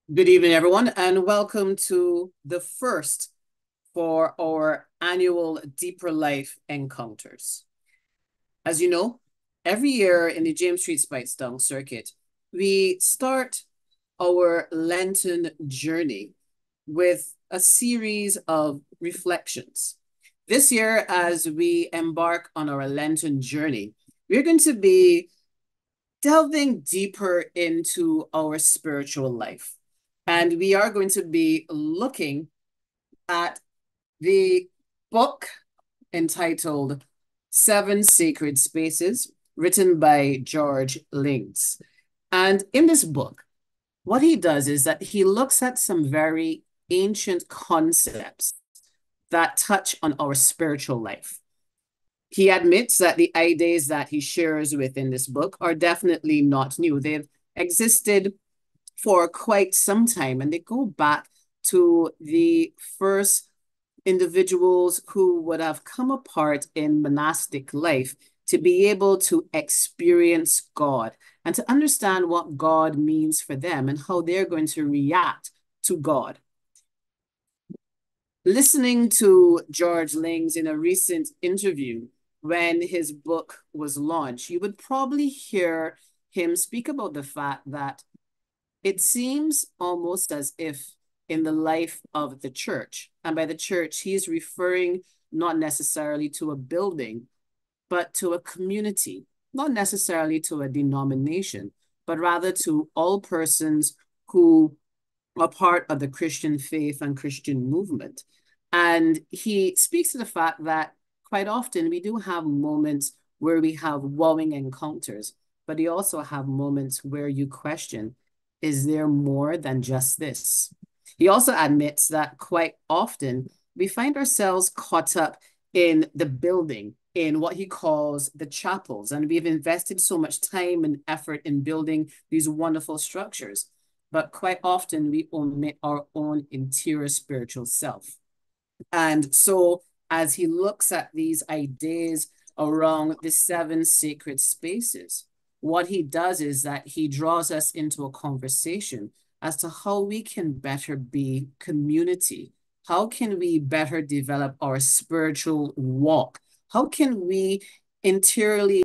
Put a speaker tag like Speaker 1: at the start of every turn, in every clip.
Speaker 1: Good evening, everyone, and welcome to the first for our annual Deeper Life Encounters. As you know, every year in the James Street Spicetown circuit, we start our Lenten journey with a series of reflections. This year, as we embark on our Lenten journey, we're going to be delving deeper into our spiritual life. And we are going to be looking at the book entitled Seven Sacred Spaces, written by George Lings. And in this book, what he does is that he looks at some very ancient concepts that touch on our spiritual life. He admits that the ideas that he shares within this book are definitely not new. They've existed for quite some time, and they go back to the first individuals who would have come apart in monastic life to be able to experience God and to understand what God means for them and how they're going to react to God. Listening to George Lings in a recent interview when his book was launched, you would probably hear him speak about the fact that it seems almost as if in the life of the church, and by the church, he's referring not necessarily to a building, but to a community, not necessarily to a denomination, but rather to all persons who are part of the Christian faith and Christian movement. And he speaks to the fact that quite often we do have moments where we have wowing encounters, but you also have moments where you question, is there more than just this? He also admits that quite often we find ourselves caught up in the building, in what he calls the chapels. And we've invested so much time and effort in building these wonderful structures. But quite often we omit our own interior spiritual self. And so, as he looks at these ideas around the seven sacred spaces, what he does is that he draws us into a conversation as to how we can better be community. How can we better develop our spiritual walk? How can we interiorly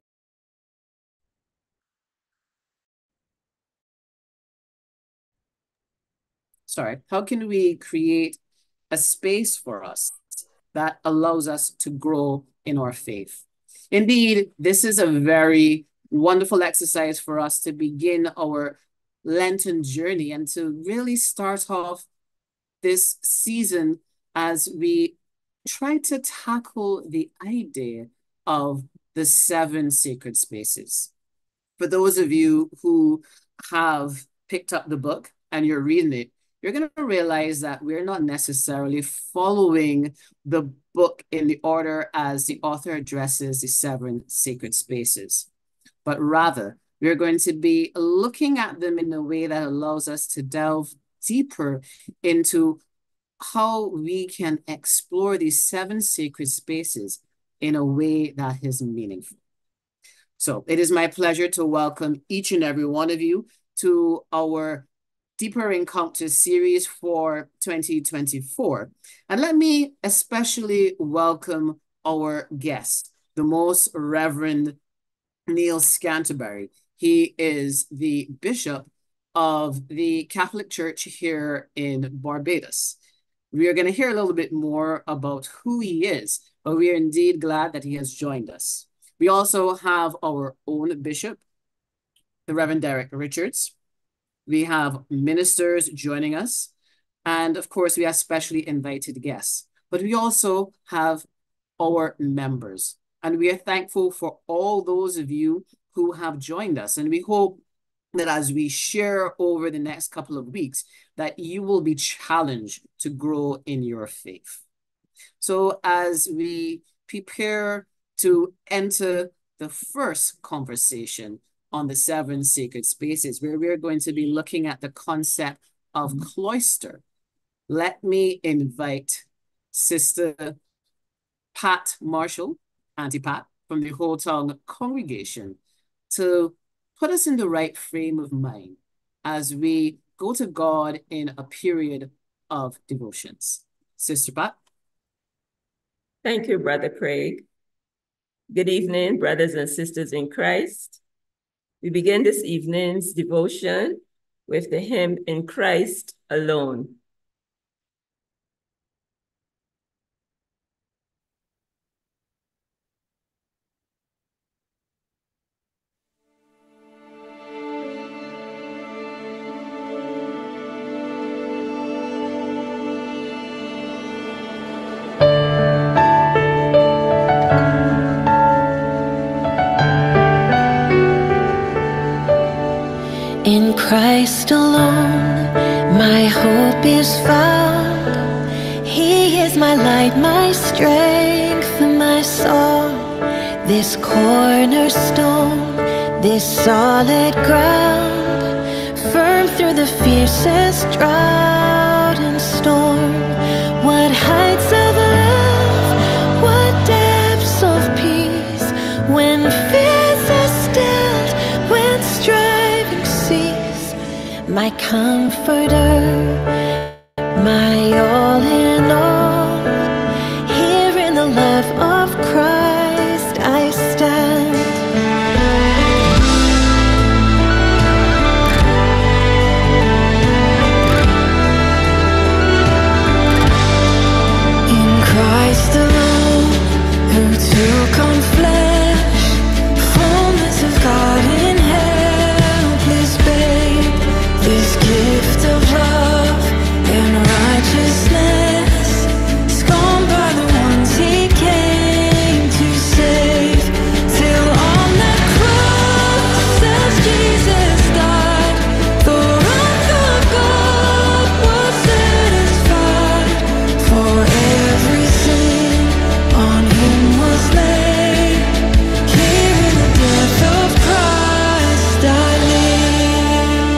Speaker 1: how can we create a space for us that allows us to grow in our faith? Indeed, this is a very wonderful exercise for us to begin our Lenten journey and to really start off this season as we try to tackle the idea of the seven sacred spaces. For those of you who have picked up the book and you're reading it, you're going to realize that we're not necessarily following the book in the order as the author addresses the seven sacred spaces, but rather we're going to be looking at them in a way that allows us to delve deeper into how we can explore these seven sacred spaces in a way that is meaningful. So it is my pleasure to welcome each and every one of you to our Deeper Encounters series for 2024. And let me especially welcome our guest, the Most Reverend Neil Scantlebury. He is the Bishop of the Catholic Church here in Barbados. We are going to hear a little bit more about who he is, but we are indeed glad that he has joined us. We also have our own bishop, the Reverend Derek Richards. We have ministers joining us. And of course, we have specially invited guests. But we also have our members. And we are thankful for all those of you who have joined us. And we hope that as we share over the next couple of weeks, that you will be challenged to grow in your faith. So as we prepare to enter the first conversation on the seven sacred spaces, where we're going to be looking at the concept of cloister, let me invite Sister Pat Marshall, Auntie Pat, from the Whole Tongue congregation to put us in the right frame of mind as we go to God in a period of devotions. Sister Pat?
Speaker 2: Thank you, Brother Craig. Good evening, brothers and sisters in Christ. We begin this evening's devotion with the hymn "In Christ Alone."
Speaker 3: In Christ alone, my hope is found. He is my light, my strength, and my song. This cornerstone, this solid ground, firm through the fiercest drought and storm. What heights of love, what depths of peace, when fears are stilled, when striving cease. My comforter, my all in all, here in the love of Christ I stand. In Christ alone, who took on flesh, fullness of God in helpless babe, this gift of love and righteousness, scorned by the ones he came to save, till on that cross as Jesus died, the wrath of God was satisfied. For every sin on him was laid, here in the death of Christ I live.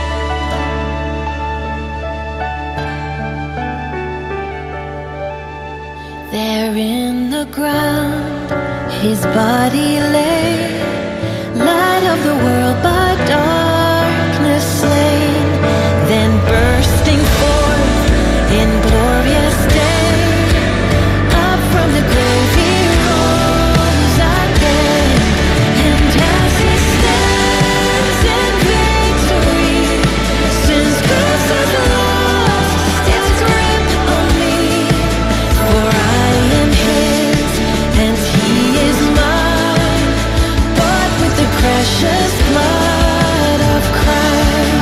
Speaker 3: There in the ground his body lay, light of the world by darkness slain, then bursting forth in glorious day, up from the grave he rose again. And as he stands in victory, sin's ghost has lost its grip on me. For I am his and he is mine, bought with the precious blood of Christ.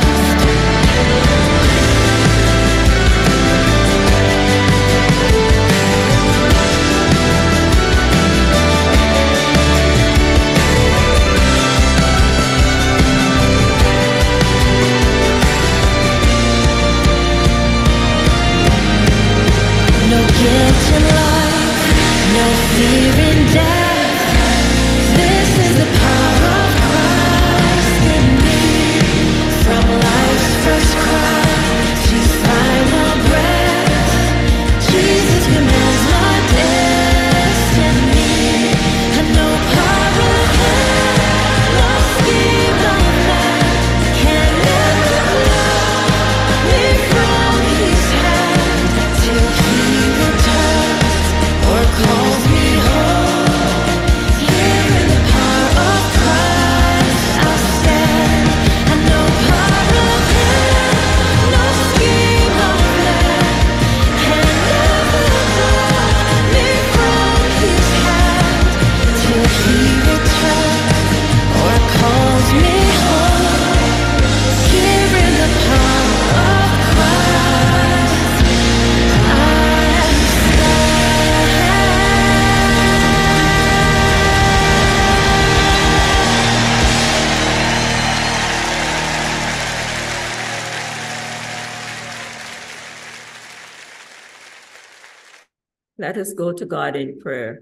Speaker 3: No guilt in life, no fear in death. This is the power of Christ in me. From life's first cry to final breath, Jesus commands my destiny. And no power of hell, no scheme of man can ever pluck me from his hand, till he returns or calls me home. Here in the power of Christ I'll stand. And no power of hell, no scheme of man can ever pluck me from his hand, till he returns or calls me home. Here in the power of Christ I
Speaker 2: Let us go to God in prayer.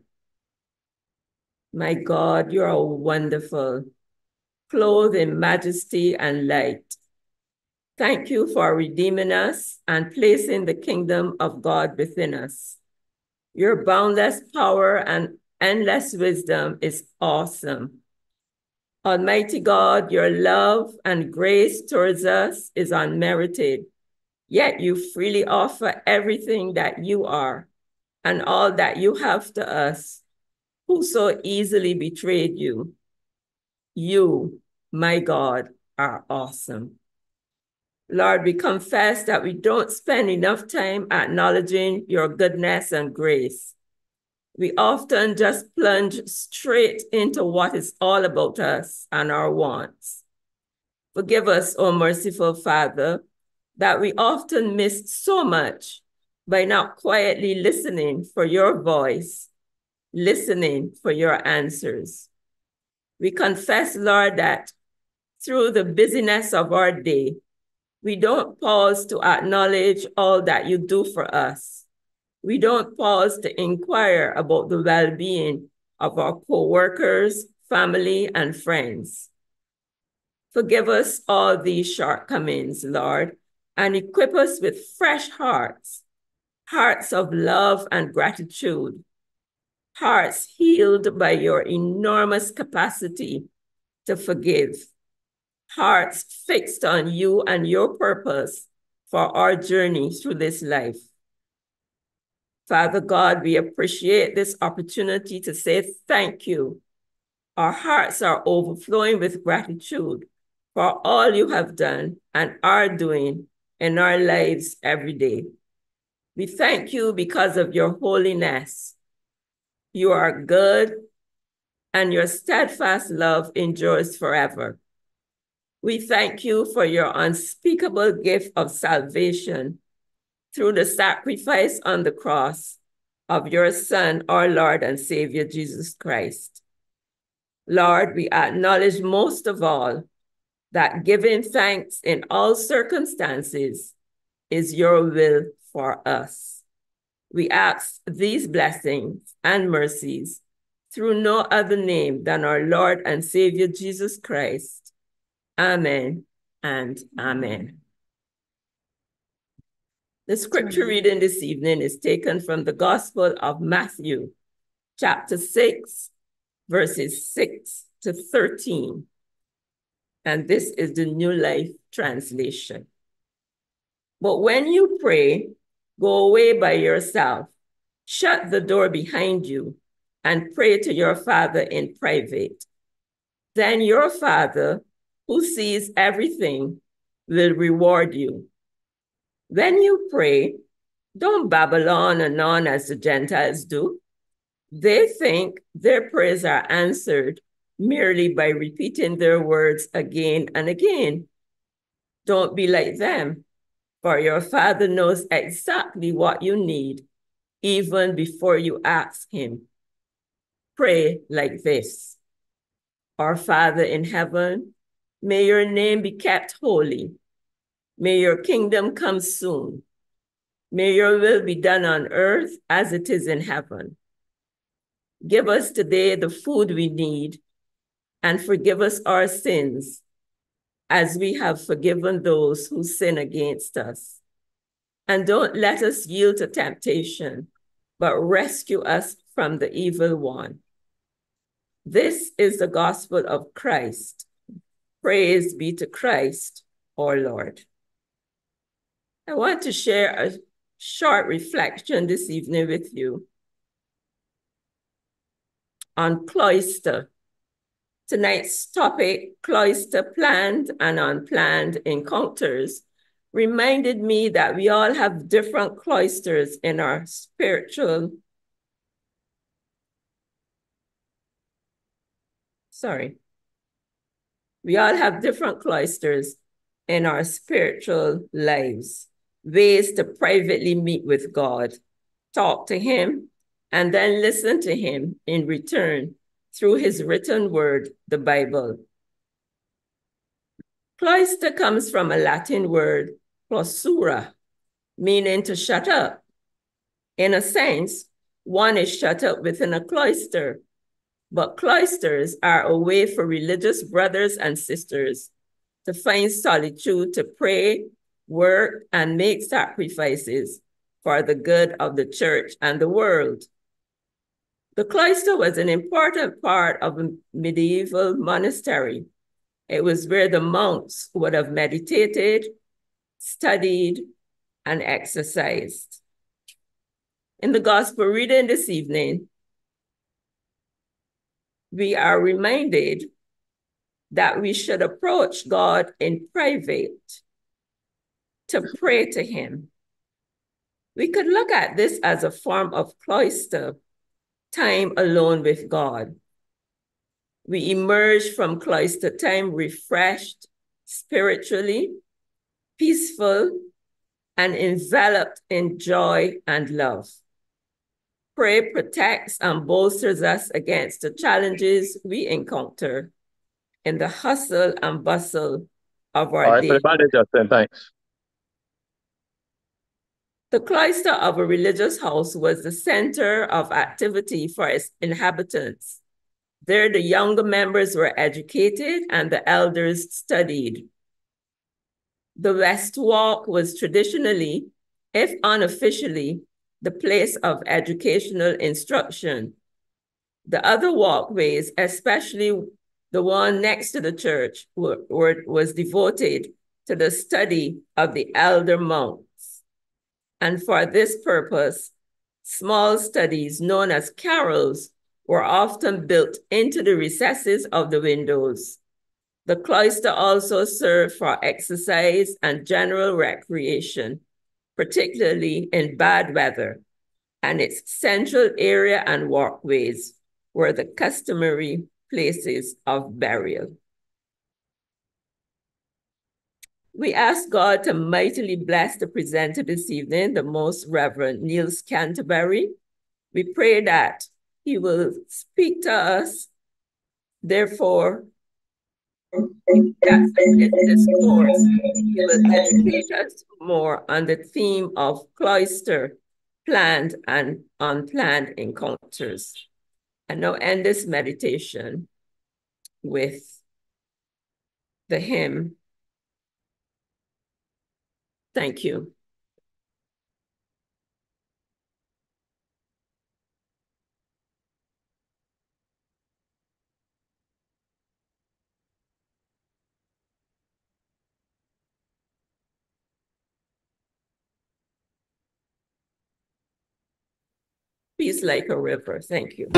Speaker 2: My God, you are wonderful, clothed in majesty and light. Thank you for redeeming us and placing the kingdom of God within us. Your boundless power and endless wisdom is awesome. Almighty God, your love and grace towards us is unmerited, yet you freely offer everything that you are and all that you have to us, who so easily betrayed you. You, my God, are awesome. Lord, we confess that we don't spend enough time acknowledging your goodness and grace. We often just plunge straight into what is all about us and our wants. Forgive us, O merciful Father, that we often miss so much by not quietly listening for your voice, listening for your answers. We confess, Lord, that through the busyness of our day, we don't pause to acknowledge all that you do for us. We don't pause to inquire about the well-being of our co-workers, family, and friends. Forgive us all these shortcomings, Lord, and equip us with fresh hearts, hearts of love and gratitude, hearts healed by your enormous capacity to forgive, hearts fixed on you and your purpose for our journey through this life. Father God, we appreciate this opportunity to say thank you. Our hearts are overflowing with gratitude for all you have done and are doing in our lives every day. We thank you because of your holiness. You are good, and your steadfast love endures forever. We thank you for your unspeakable gift of salvation through the sacrifice on the cross of your Son, our Lord and Savior, Jesus Christ. Lord, we acknowledge most of all that giving thanks in all circumstances is your will for us. We ask these blessings and mercies through no other name than our Lord and Savior, Jesus Christ. Amen and amen. The scripture reading this evening is taken from the Gospel of Matthew, chapter 6, verses 6 to 13. And this is the New Life Translation. But when you pray, go away by yourself, shut the door behind you, and pray to your Father in private. Then your Father, who sees everything, will reward you. When you pray, don't babble on and on as the Gentiles do. They think their prayers are answered merely by repeating their words again and again. Don't be like them, for your Father knows exactly what you need, even before you ask him. Pray like this: Our Father in heaven, may your name be kept holy. May your kingdom come soon. May your will be done on earth as it is in heaven. Give us today the food we need, and forgive us our sins, as we have forgiven those who sin against us. And don't let us yield to temptation, but rescue us from the evil one. This is the gospel of Christ. Praise be to Christ, our Lord. I want to share a short reflection this evening with you on Cloister. Tonight's topic, Cloister planned and unplanned encounters, reminded me that we all have different cloisters in our spiritual, we all have different cloisters in our spiritual lives, ways to privately meet with God, talk to him, and then listen to him in return through his written word, the Bible. Cloister comes from a Latin word, clausura, meaning to shut up. In a sense, one is shut up within a cloister, but cloisters are a way for religious brothers and sisters to find solitude to pray, work, and make sacrifices for the good of the church and the world. The cloister was an important part of a medieval monastery. It was where the monks would have meditated, studied, and exercised. In the gospel reading this evening, we are reminded that we should approach God in private to pray to him. We could look at this as a form of cloister, time alone with God. We emerge from cloister time refreshed spiritually, peaceful, and enveloped in joy and love. Prayer protects and bolsters us against the challenges we encounter in the hustle and bustle of our
Speaker 4: All right,
Speaker 2: day.
Speaker 4: put it back there, Justin. Thanks.
Speaker 2: The cloister of a religious house was the center of activity for its inhabitants. There, the younger members were educated and the elders studied. The West Walk was traditionally, if unofficially, the place of educational instruction. The other walkways, especially the one next to the church, was devoted to the study of the elder monks. And for this purpose, small studies known as carrels were often built into the recesses of the windows. The cloister also served for exercise and general recreation, particularly in bad weather, and its central area and walkways were the customary places of burial. We ask God to mightily bless the presenter this evening, the Most Reverend Neil Scantlebury. We pray that he will speak to us. Therefore, that's in this course, he will educate us more on the theme of cloister, planned and unplanned encounters. And now end this meditation with the hymn, Thank You. Peace like a river. Thank you.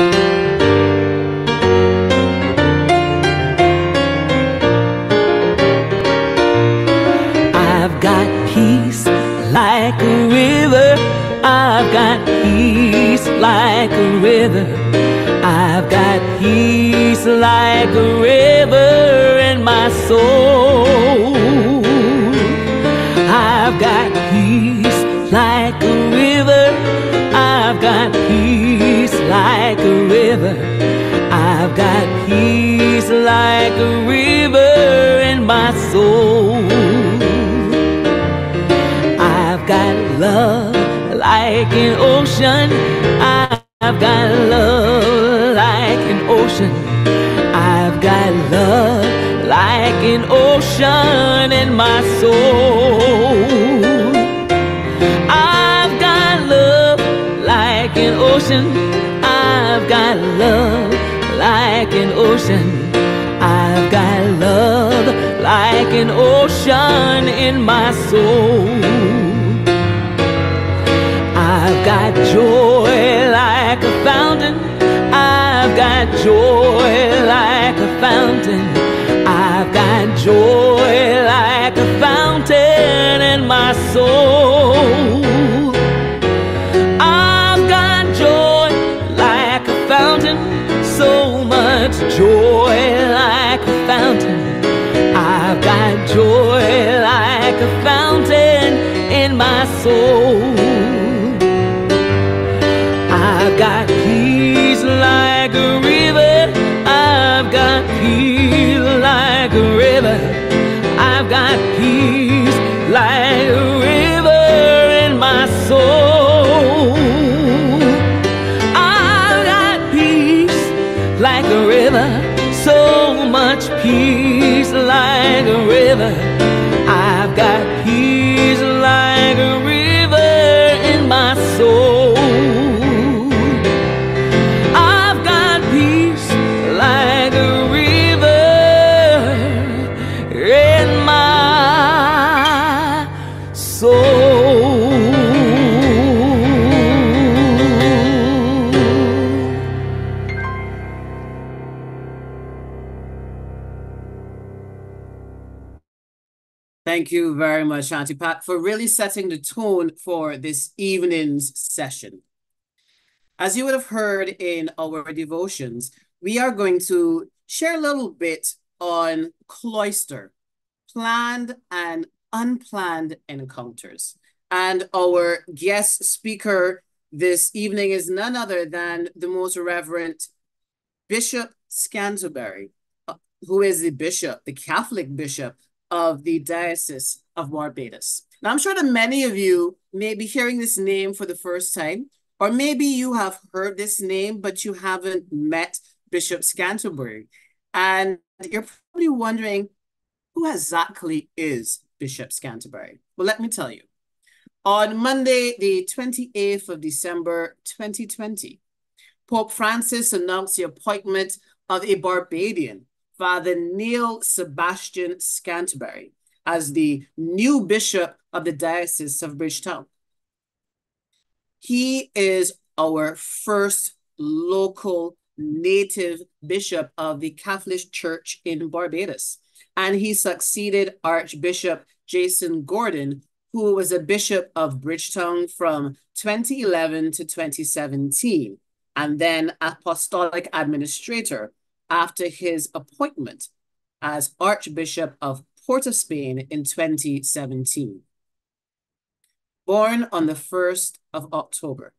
Speaker 5: I've got peace like a river. I've got peace like a river. I've got peace like a river in my soul. I've got peace like a river. I've got peace like a river. I've got peace like a river in my soul. I've got love like an ocean. I've got love like an ocean. I've got love like an ocean in my soul. I've got love like an ocean. I've got love like an ocean. I've got love like an ocean in my soul. I've got joy like a fountain. I've got joy like a fountain. I've got joy like a fountain in my soul. I've got joy like a fountain, so much joy like a fountain. I've got joy like a fountain in my soul. I've got peace like a river. I've got peace like a river. I've got peace like a river in my soul. I've got peace like a river, so much peace like a river. I've got peace like a river in my soul.
Speaker 1: Thank you very much, Auntie Pat, for really setting the tone for this evening's session. As you would have heard in our devotions, we are going to share a little bit on Cloister, planned and unplanned encounters. And our guest speaker this evening is none other than the most Reverend Bishop Scantlebury, who is the bishop, the Catholic bishop of the Diocese of Barbados. Now, I'm sure that many of you may be hearing this name for the first time, or maybe you have heard this name, but you haven't met Bishop Scantlebury. And you're probably wondering, who exactly is Bishop Scantlebury? Well, let me tell you. On Monday, the 28th of December, 2020, Pope Francis announced the appointment of a Barbadian, Father Neil Sebastian Scantlebury, as the new bishop of the Diocese of Bridgetown. He is our first local native bishop of the Catholic Church in Barbados, and he succeeded Archbishop Jason Gordon, who was a bishop of Bridgetown from 2011 to 2017, and then apostolic administrator after his appointment as Archbishop of Port of Spain in 2017. Born on the 1st of October,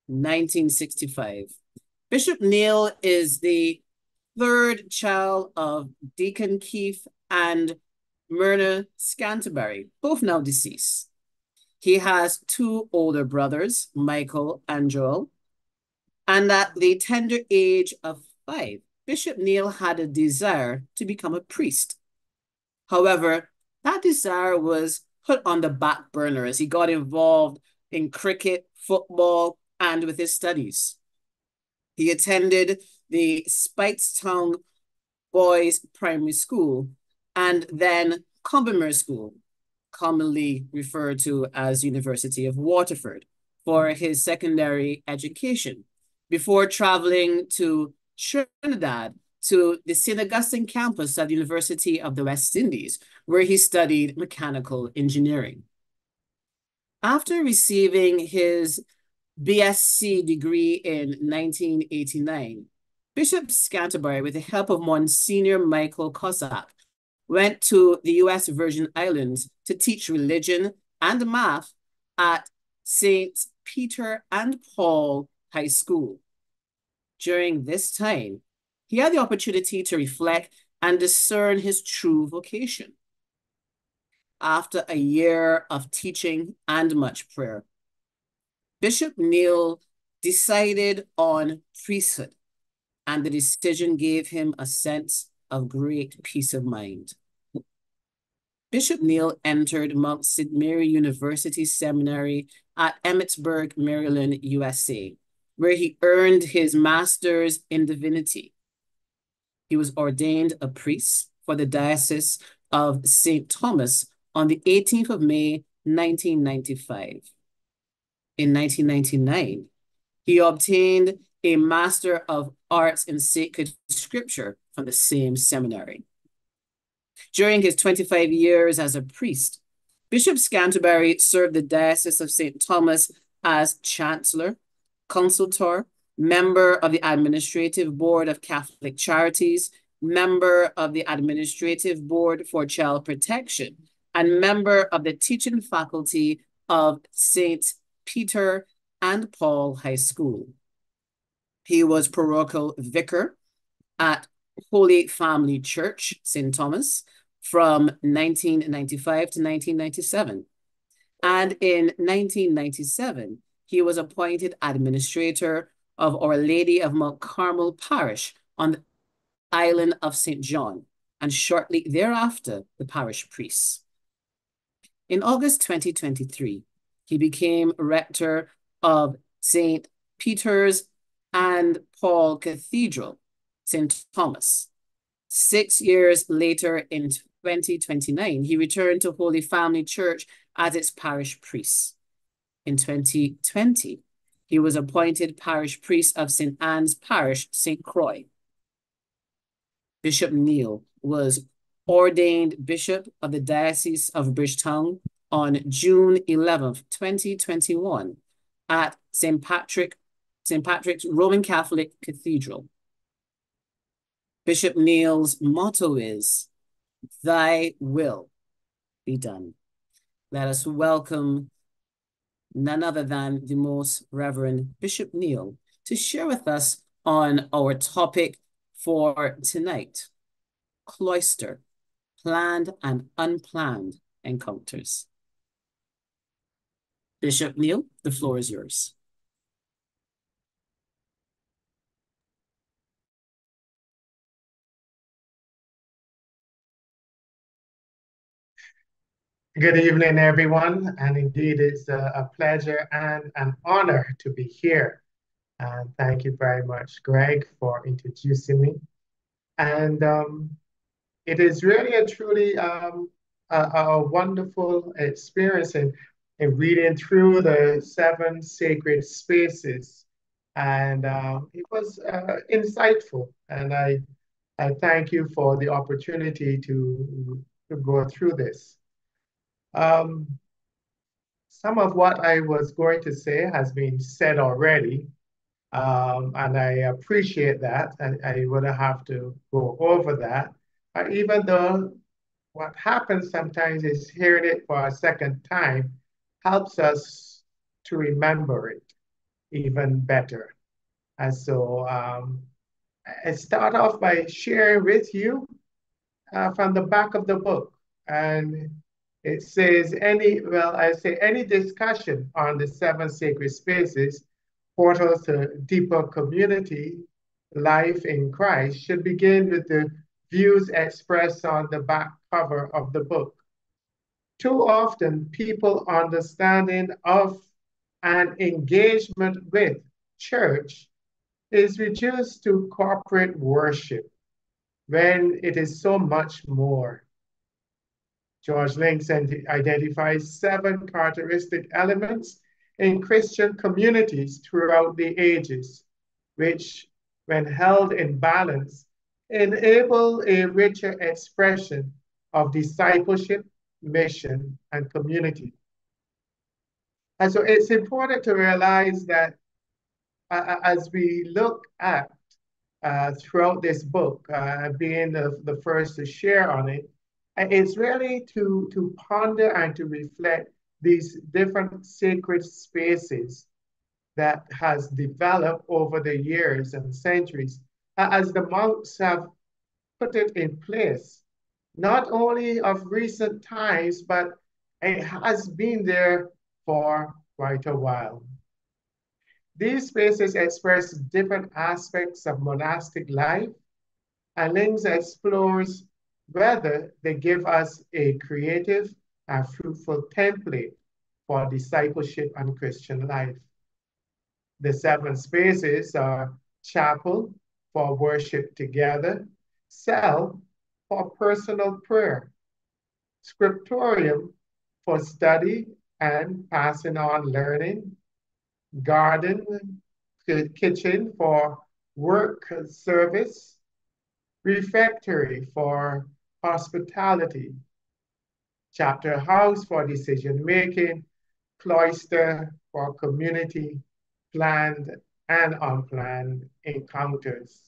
Speaker 1: 1965, Bishop Neil is the third child of Deacon Keith and Myrna Scantlebury, both now deceased. He has two older brothers, Michael and Joel, and at the tender age of 5, Bishop Neil had a desire to become a priest. However, that desire was put on the back burner as he got involved in cricket, football, and with his studies. He attended the Speightstown Boys Primary School and then Combermere School, commonly referred to as University of Waterford, for his secondary education, before traveling to Trinidad to the St. Augustine campus at the University of the West Indies, where he studied mechanical engineering. After receiving his BSc degree in 1989, Bishop Scantlebury, with the help of Monsignor Michael Cossack, went to the U.S. Virgin Islands to teach religion and math at St. Peter and Paul High School. During this time, he had the opportunity to reflect and discern his true vocation. After a year of teaching and much prayer, Bishop Neil decided on priesthood, and the decision gave him a sense of great peace of mind. Bishop Neil entered Mount St. Mary University Seminary at Emmitsburg, Maryland, USA, where he earned his master's in divinity. He was ordained a priest for the Diocese of St. Thomas on the 18th of May, 1995. In 1999, he obtained a Master of Arts in Sacred Scripture from the same seminary. During his 25 years as a priest, Bishop Scantlebury served the Diocese of St. Thomas as Chancellor, Consultor, member of the Administrative Board of Catholic Charities, member of the Administrative Board for Child Protection, and member of the teaching faculty of St. Peter and Paul High School. He was parochial vicar at Holy Family Church, St. Thomas, from 1995 to 1997. And in 1997, he was appointed administrator of Our Lady of Mount Carmel Parish on the island of St. John, and shortly thereafter, the parish priest. In August 2023, he became rector of St. Peter's and Paul Cathedral, St. Thomas. 6 years later, in 2029, he returned to Holy Family Church as its parish priest. In 2020, he was appointed parish priest of St. Anne's Parish, St. Croix. Bishop Neil was ordained Bishop of the Diocese of Bridgetown on June 11th, 2021 at St. Patrick's Roman Catholic Cathedral. Bishop Neil's motto is, "Thy will be done." Let us welcome none other than the Most Reverend Bishop Neil to share with us on our topic for tonight, Cloister, planned and unplanned encounters. Bishop Neil, the floor is yours.
Speaker 4: Good evening, everyone. And indeed, it's a pleasure and an honor to be here. And thank you very much, Greg, for introducing me. And it is really and truly a wonderful experience in reading through the 7 sacred spaces. And it was insightful. And I thank you for the opportunity to go through this. Some of what I was going to say has been said already, and I appreciate that. I wouldn't have to go over that. Even though what happens sometimes is hearing it for a second time helps us to remember it even better. And so I start off by sharing with you from the back of the book. And it says any discussion on the 7 sacred spaces, portals to deeper community life in Christ, should begin with the views expressed on the back cover of the book. Too often, people understanding of and engagement with church is reduced to corporate worship when it is so much more. George Links identifies 7 characteristic elements in Christian communities throughout the ages, which, when held in balance, enable a richer expression of discipleship, mission, and community. And so it's important to realize that as we look at throughout this book, being the first to share on it, it's really to ponder and to reflect these different sacred spaces that has developed over the years and centuries as the monks have put it in place, not only of recent times, but it has been there for quite a while. These spaces express different aspects of monastic life, and Links explores whether they give us a creative and fruitful template for discipleship and Christian life. The 7 spaces are chapel for worship together, cell for personal prayer, scriptorium for study and passing on learning, garden, kitchen for work service, refectory for hospitality, chapter house for decision-making, cloister for community, planned and unplanned encounters.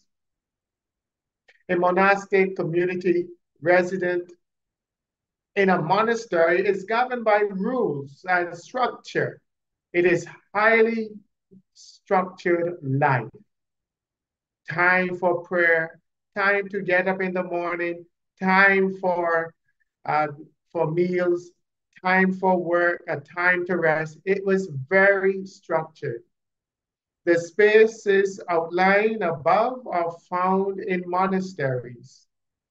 Speaker 4: A monastic community resident in a monastery is governed by rules and structure. It is highly structured life. Time for prayer, time to get up in the morning, time for meals, time for work, a time to rest. It was very structured. The spaces outlined above are found in monasteries.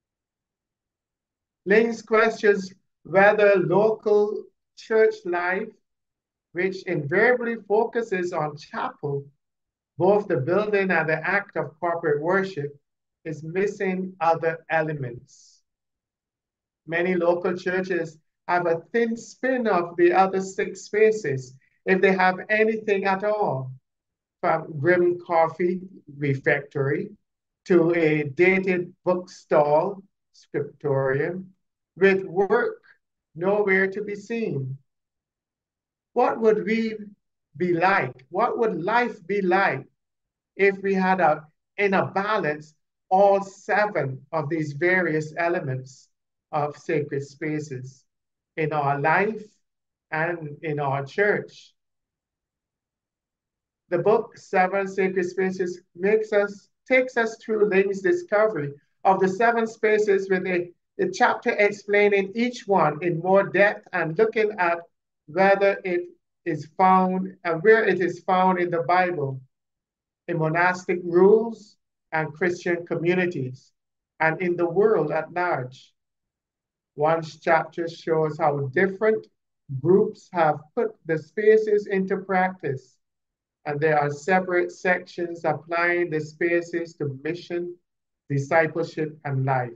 Speaker 4: Links questions whether local church life, which invariably focuses on chapel, both the building and the act of corporate worship, is missing other elements. Many local churches have a thin spin of the other 6 spaces, if they have anything at all, from grim coffee refectory to a dated bookstall scriptorium with work nowhere to be seen. What would we be like? What would life be like if we had in a balance all 7 of these various elements of sacred spaces in our life and in our church? The book, Seven Sacred Spaces, takes us through Ling's discovery of the 7 spaces with a chapter explaining each one in more depth and looking at whether it is found and where it is found in the Bible, in monastic rules and Christian communities, and in the world at large. One chapter shows how different groups have put the spaces into practice, and there are separate sections applying the spaces to mission, discipleship, and life.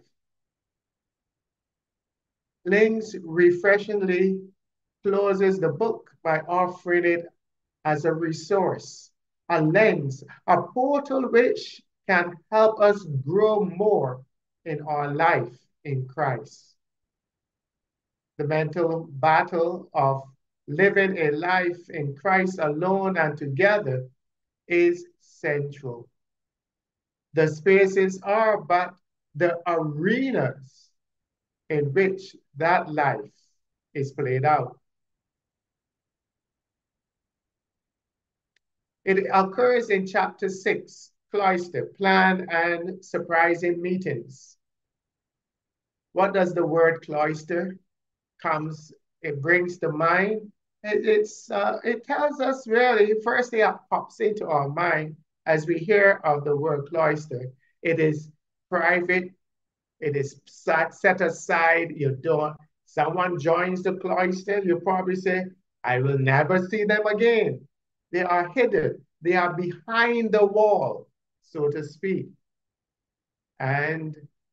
Speaker 4: Lings refreshingly closes the book by offering it as a resource, a lens, a portal which can help us grow more in our life in Christ. The mental battle of living a life in Christ alone and together is central. The spaces are but the arenas in which that life is played out. It occurs in chapter 6, Cloister, planned and surprising meetings. What does the word cloister it brings to mind? It tells us really, firstly, it pops into our mind as we hear of the word cloister. It is private, it is set aside. Someone joins the cloister, you probably say, I will never see them again. They are hidden. They are behind the wall, so to speak. And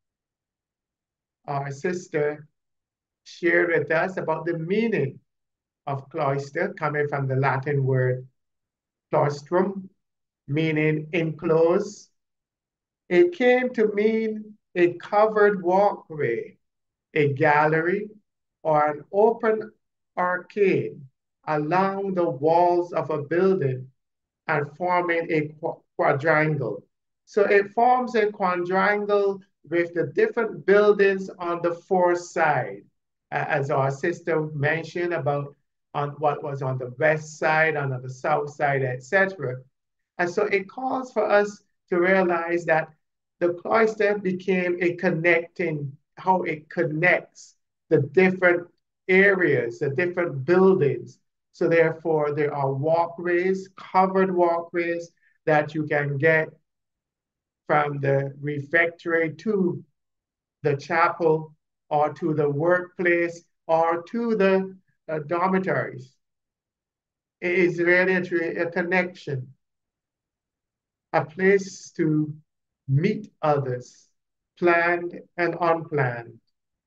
Speaker 4: our sister shared with us about the meaning of cloister, coming from the Latin word claustrum, meaning enclosed. It came to mean a covered walkway, a gallery, or an open arcade along the walls of a building and forming a quadrangle. So it forms a quadrangle with the different buildings on the 4 sides, as our sister mentioned about on what was on the west side, on the south side, etc. And so it calls for us to realize that the cloister became a how it connects the different areas, the different buildings. So therefore, there are walkways, covered walkways that you can get from the refectory to the chapel or to the workplace or to the dormitories. It is really a connection, a place to meet others, planned and unplanned.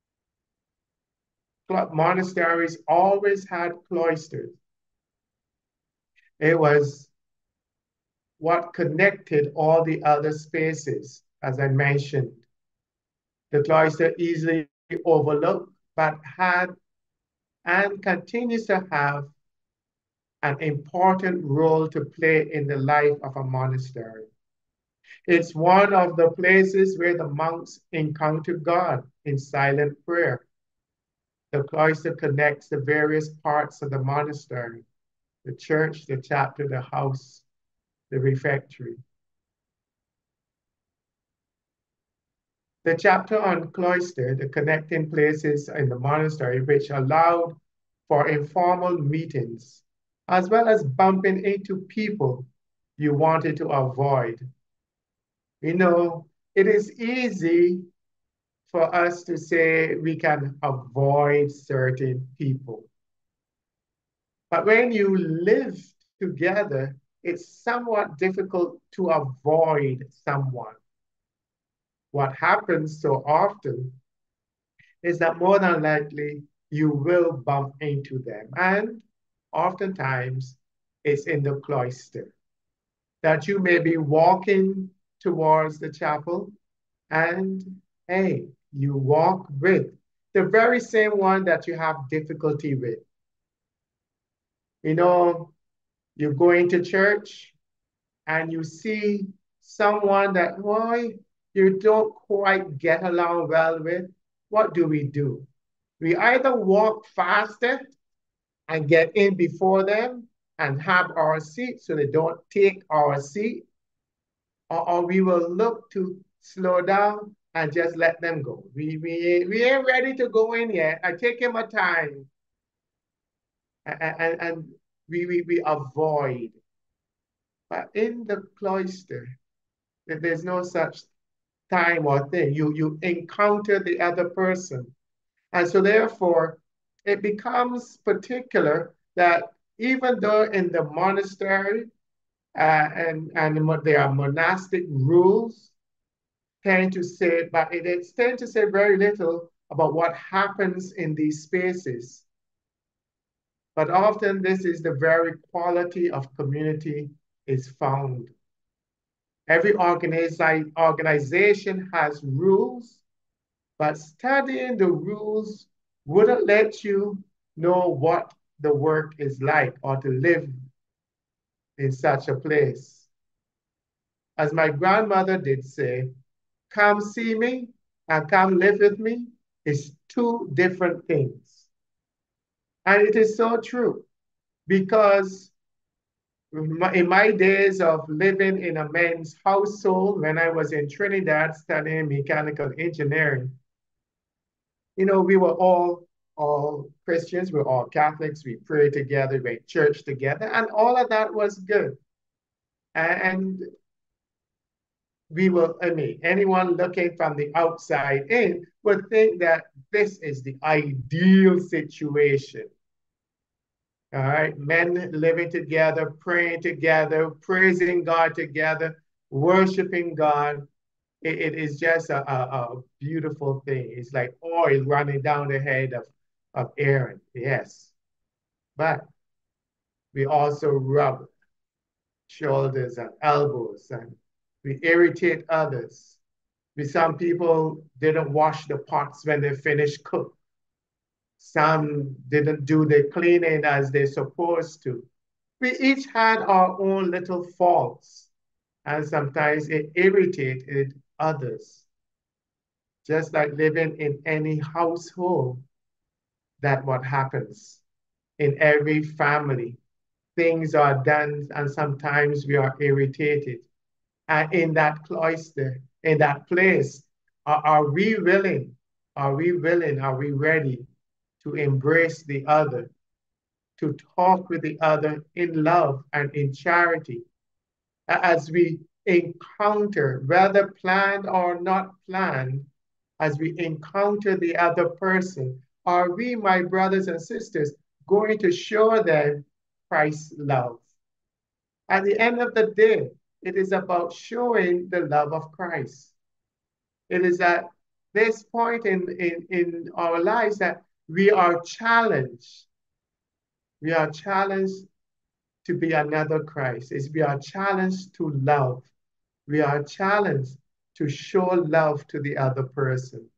Speaker 4: Monasteries always had cloisters. It was what connected all the other spaces, as I mentioned. The cloister easily overlooked, but had and continues to have an important role to play in the life of a monastery. It's one of the places where the monks encounter God in silent prayer. The cloister connects the various parts of the monastery, the church, the chapter, the house, the refectory. The chapter on cloister, the connecting places in the monastery, which allowed for informal meetings, as well as bumping into people you wanted to avoid. It is easy for us to say we can avoid certain people. But when you live together, it's somewhat difficult to avoid someone. What happens so often is that more than likely you will bump into them. And oftentimes it's in the cloister that you may be walking towards the chapel and hey, you walk with, the very same one that you have difficulty with. You know, you go into church and you see someone that, boy, you don't quite get along well with. What do? We either walk faster and get in before them and have our seat so they don't take our seat, or we will look to slow down and just let them go. We ain't ready to go in yet. I take him a time. And we avoid. But in the cloister, there's no such time or thing. You encounter the other person. And so therefore, it becomes particular that even though in the monastery and there are monastic rules, tend to say, but it tend to say very little about what happens in these spaces. But often this is the very quality of community is found. Every organization has rules, but studying the rules wouldn't let you know what the work is like or to live in such a place. As my grandmother did say, come see me and come live with me is two different things. And it is so true because in my days of living in a men's household, when I was in Trinidad studying mechanical engineering, you know, we were all Christians, we were all Catholics, we prayed together, we went to church together, and all of that was good. And we will, I mean, anyone looking from the outside in would think that this is the ideal situation. All right, men living together, praying together, praising God together, worshiping God. It is just a beautiful thing. It's like oil running down the head of Aaron, yes. But we also rub shoulders and elbows and we irritate others. Some people didn't wash the pots when they finished cook. Some didn't do the cleaning as they're supposed to. We each had our own little faults, and sometimes it irritated others. Just like living in any household, that what happens in every family. Things are done, and sometimes we are irritated. And in that cloister, in that place, are we willing? Are we willing? Are we ready to embrace the other, to talk with the other in love and in charity as we encounter, whether planned or not planned, as we encounter the other person? Are we, my brothers and sisters, going to show them Christ's love? At the end of the day, it is about showing the love of Christ. It is at this point in our lives that we are challenged. We are challenged to be another Christ. We are challenged to love. We are challenged to show love to the other person.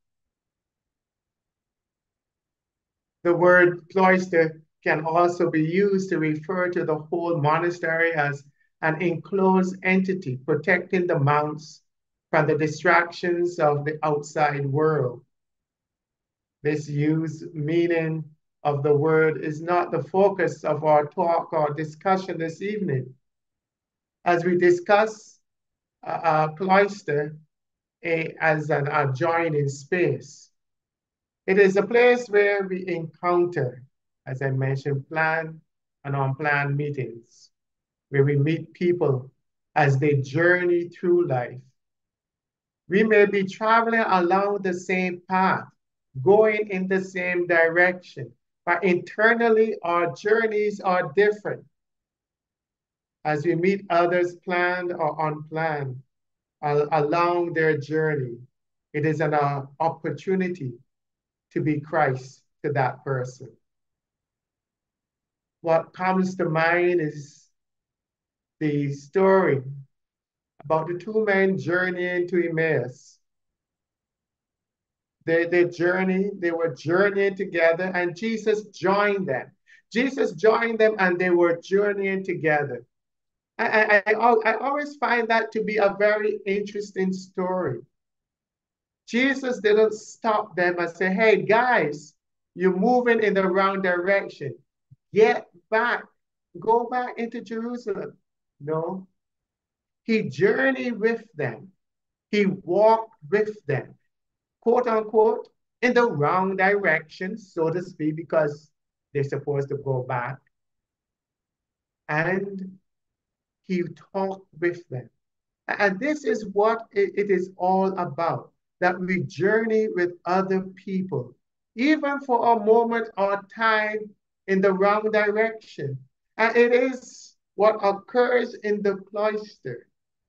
Speaker 4: The word cloister can also be used to refer to the whole monastery as an enclosed entity, protecting the monks from the distractions of the outside world. This use meaning of the word is not the focus of our talk or discussion this evening. As we discuss cloister as an adjoining space, it is a place where we encounter, as I mentioned, planned and unplanned meetings, where we meet people as they journey through life. We may be traveling along the same path, going in the same direction, but internally our journeys are different. As we meet others planned or unplanned along their journey, it is an opportunity to be Christ to that person. What comes to mind is the story about the two men journeying to Emmaus. they were journeying together, and Jesus joined them. Jesus joined them, and they were journeying together. I always find that to be a very interesting story. Jesus didn't stop them and say, hey, guys, you're moving in the wrong direction. Get back. Go back into Jerusalem. No, he journeyed with them. He walked with them, quote unquote, in the wrong direction, so to speak, because they're supposed to go back. And he talked with them. And this is what it is all about, that we journey with other people, even for a moment or time in the wrong direction. And it is what occurs in the cloister,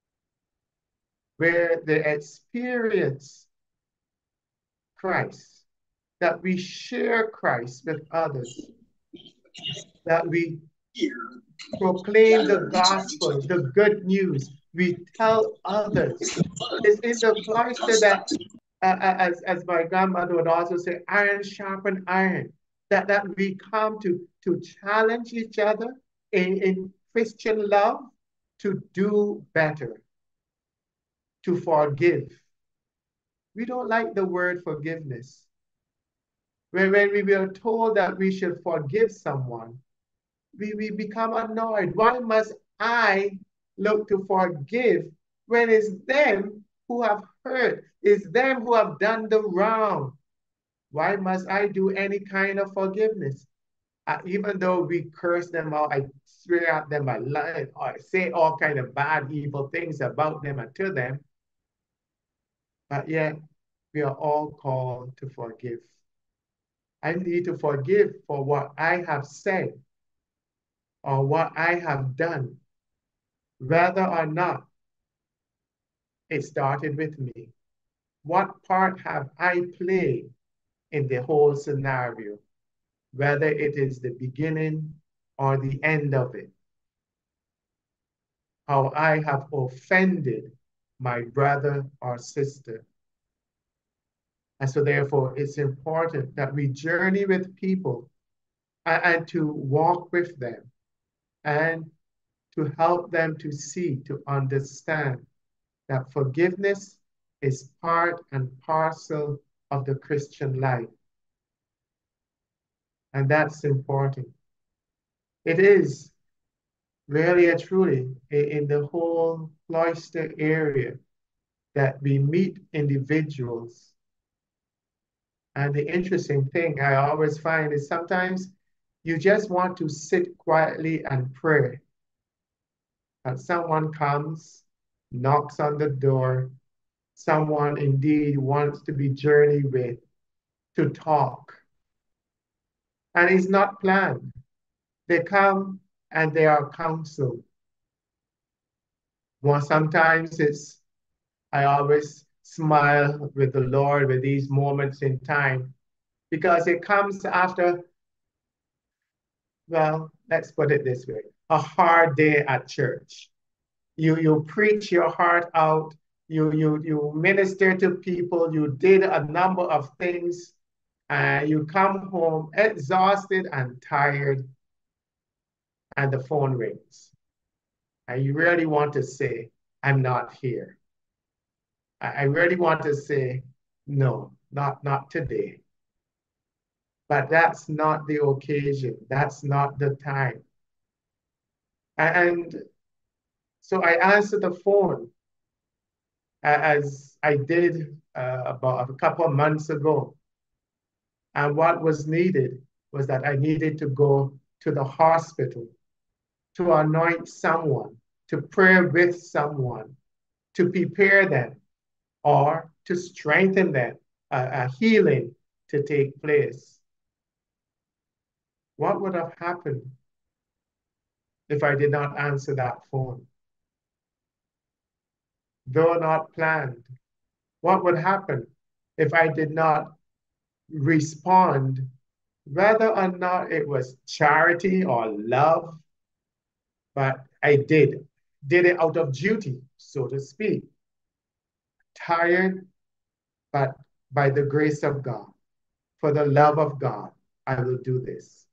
Speaker 4: where they experience Christ, that we share Christ with others, that we proclaim the gospel, the good news. We tell others. It's in the cloister that, as my grandmother would also say, iron sharpen iron, that we come to challenge each other in Christian love, to do better, to forgive. We don't like the word forgiveness. When we were told that we should forgive someone, we become annoyed. Why must I look to forgive when it's them who have hurt? It's them who have done the wrong. Why must I do any kind of forgiveness? Even though we curse them out, I swear at them, I lie, or say all kind of bad, evil things about them and to them, but yet we are all called to forgive. I need to forgive for what I have said or what I have done, whether or not it started with me. What part have I played in the whole scenario, whether it is the beginning or the end of it? How I have offended my brother or sister. And so therefore, it's important that we journey with people and to walk with them and to help them to see, to understand that forgiveness is part and parcel of the Christian life. And that's important. It is really and truly in the whole cloister area that we meet individuals. And the interesting thing I always find is sometimes you just want to sit quietly and pray. And someone comes, knocks on the door, someone indeed wants to be journeyed with, to talk. And it's not planned. They come and they are counseled. Well, sometimes I always smile with the Lord with these moments in time, because it comes after, well, let's put it this way, a hard day at church. You preach your heart out, you minister to people, you did a number of things, and you come home exhausted and tired, and the phone rings. And you really want to say, I'm not here. I really want to say, no, not today. But that's not the occasion. That's not the time. And so I answered the phone as I did about a couple of months ago. And what was needed was that I needed to go to the hospital to anoint someone, to pray with someone, to prepare them, or to strengthen them, a healing to take place. What would have happened if I did not answer that phone? Though not planned, what would happen if I did not respond, whether or not it was charity or love, but I did it out of duty, so to speak. Tired, but by the grace of God, for the love of God, I will do this.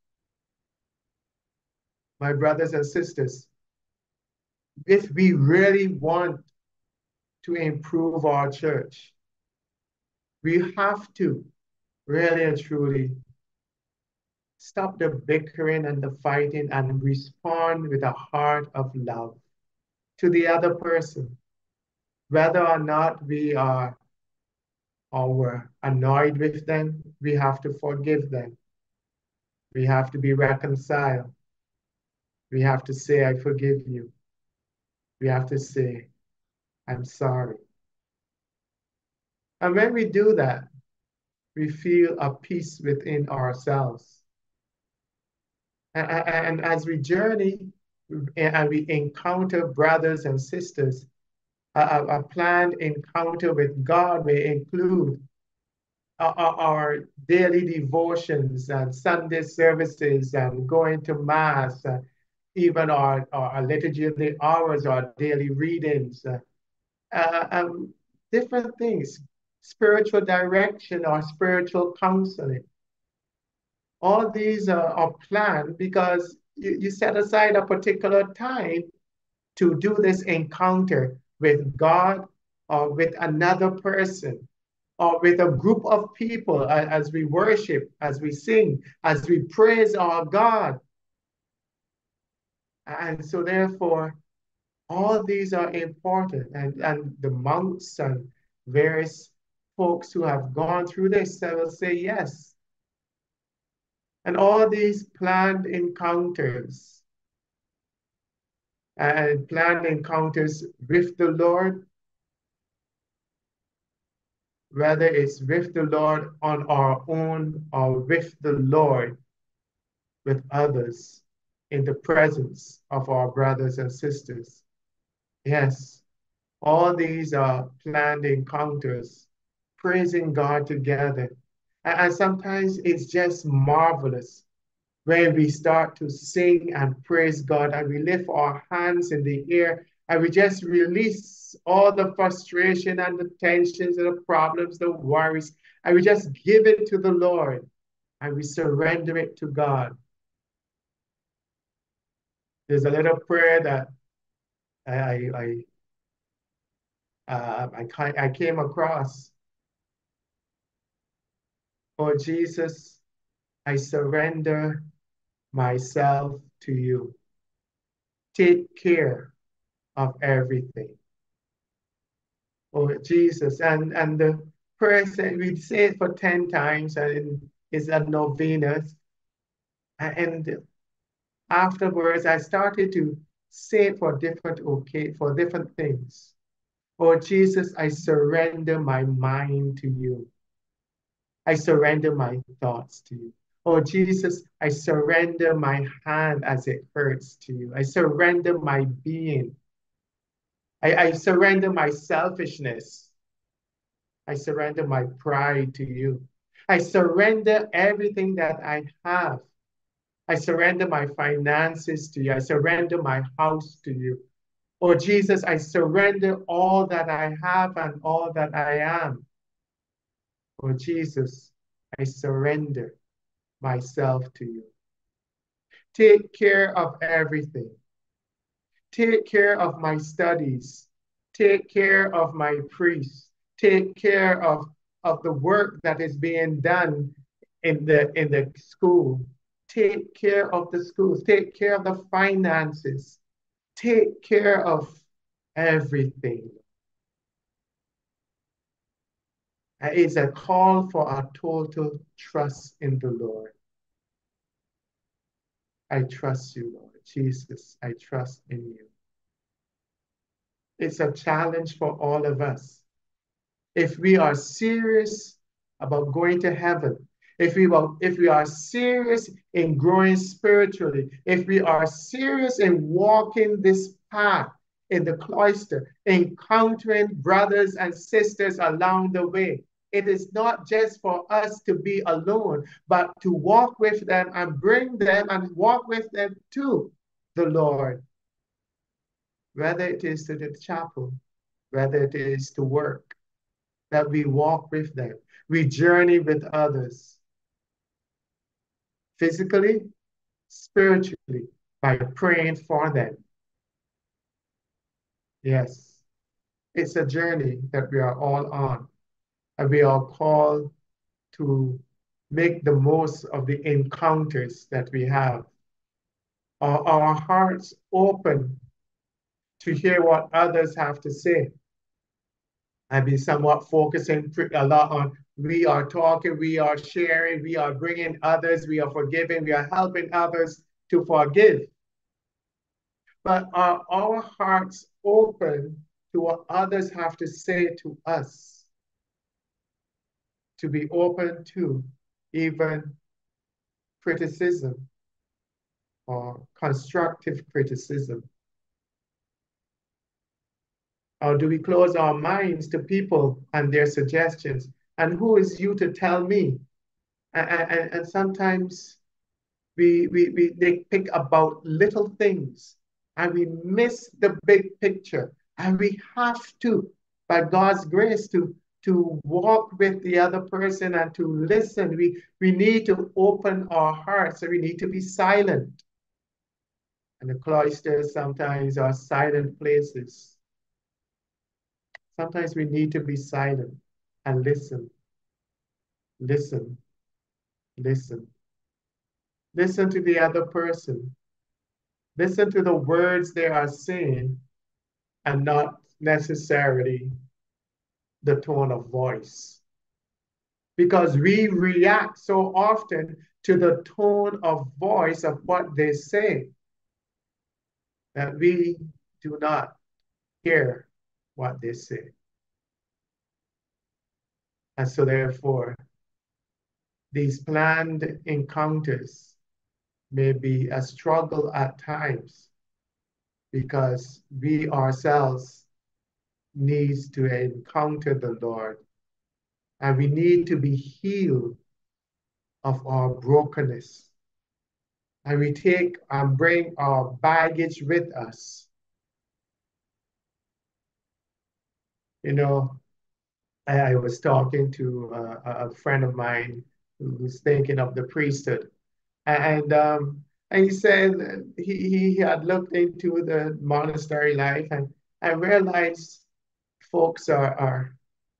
Speaker 4: My brothers and sisters, if we really want to improve our church, we have to really and truly stop the bickering and the fighting and respond with a heart of love to the other person, whether or not we are or we're annoyed with them, we have to forgive them. We have to be reconciled. We have to say, I forgive you. We have to say, I'm sorry. And when we do that, we feel a peace within ourselves. And as we journey and we encounter brothers and sisters, a planned encounter with God may include our daily devotions and Sunday services and going to Mass, even our liturgy of the hours, our daily readings, different things, spiritual direction or spiritual counseling. All these are planned because you set aside a particular time to do this encounter with God or with another person or with a group of people as we worship, as we sing, as we praise our God. And so therefore, all these are important. And the monks and various folks who have gone through this will say yes. And all these planned encounters and planned encounters with the Lord, whether it's with the Lord on our own or with the Lord, with others, in the presence of our brothers and sisters. Yes, all these are planned encounters, praising God together. And sometimes it's just marvelous when we start to sing and praise God and we lift our hands in the air and we just release all the frustration and the tensions and the problems, the worries, and we just give it to the Lord and we surrender it to God. There's a little prayer that I came across. Oh Jesus, I surrender myself to you. Take care of everything. Oh Jesus, and the prayer said we say it for 10 times and it's a novena. And afterwards I started to say it for different things. Oh Jesus, I surrender my mind to you. I surrender my thoughts to you. Oh Jesus, I surrender my hand as it hurts to you. I surrender my being. I surrender my selfishness. I surrender my pride to you. I surrender everything that I have. I surrender my finances to you. I surrender my house to you. Oh Jesus, I surrender all that I have and all that I am. Oh Jesus, I surrender myself to you. Take care of everything. Take care of my studies. Take care of my priests. Take care of the work that is being done in the school. Take care of the schools. Take care of the finances. Take care of everything. It's a call for a total trust in the Lord. I trust you, Lord. Jesus, I trust in you. It's a challenge for all of us. If we are serious about going to heaven, if we are serious in growing spiritually, if we are serious in walking this path in the cloister, encountering brothers and sisters along the way, it is not just for us to be alone, but to walk with them and bring them and walk with them to the Lord. Whether it is to the chapel, whether it is to work, that we walk with them. We journey with others physically, spiritually, by praying for them. Yes, it's a journey that we are all on, and we are called to make the most of the encounters that we have. Our hearts open to hear what others have to say. I've been somewhat focusing a lot on we are talking, we are sharing, we are bringing others, we are forgiving, we are helping others to forgive. But are our hearts open to what others have to say to us? To be open to even criticism or constructive criticism? Or do we close our minds to people and their suggestions? And who is you to tell me? And sometimes they pick about little things and we miss the big picture. And we have to, by God's grace, to walk with the other person and to listen. We need to open our hearts, and we need to be silent. And the cloisters sometimes are silent places. Sometimes we need to be silent and listen, listen, listen. Listen to the other person. Listen to the words they are saying and not necessarily the tone of voice. Because we react so often to the tone of voice of what they say that we do not hear what they say. And so therefore, these planned encounters may be a struggle at times because we ourselves need to encounter the Lord, and we need to be healed of our brokenness. And we take and bring our baggage with us. You know, I was talking to a friend of mine who's thinking of the priesthood. And he said he had looked into the monastery life and I realized folks are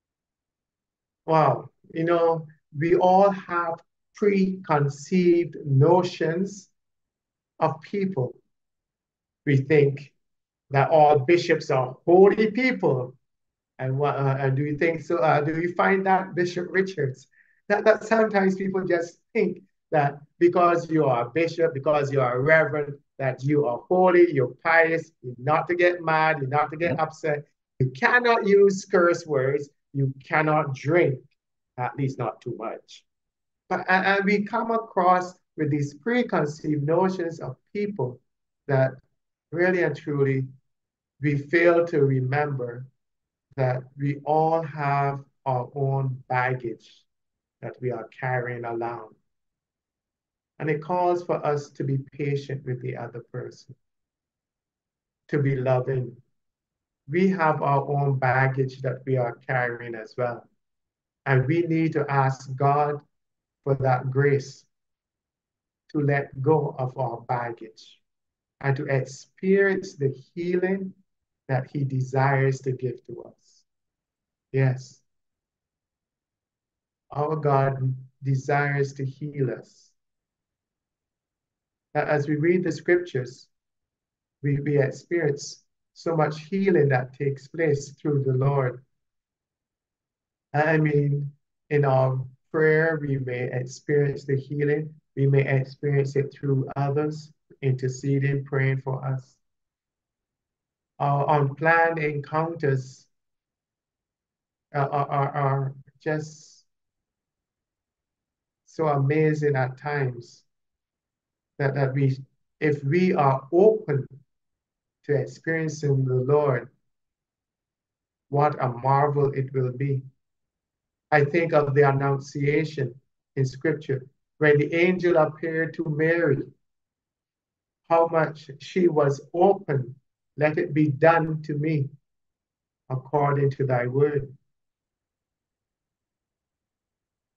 Speaker 4: wow, you know, we all have preconceived notions of people. We think that all bishops are holy people. And do you think so? Do you find that, Bishop Richards? That sometimes people just think that because you are a bishop, because you are a reverend, that you are holy, you're pious, you're not to get mad, you're not to get upset. You cannot use curse words, you cannot drink, at least not too much. And we come across with these preconceived notions of people that really and truly we fail to remember that we all have our own baggage that we are carrying along. And it calls for us to be patient with the other person, to be loving. We have our own baggage that we are carrying as well. And we need to ask God for that grace to let go of our baggage and to experience the healing that He desires to give to us. Yes, our God desires to heal us. As we read the scriptures, we experience so much healing that takes place through the Lord. I mean, in our prayer, we may experience the healing. We may experience it through others, interceding, praying for us. Our unplanned encounters are just so amazing at times that if we are open to experiencing the Lord, what a marvel it will be. I think of the Annunciation in Scripture, when the angel appeared to Mary, how much she was open. Let it be done to me according to thy word.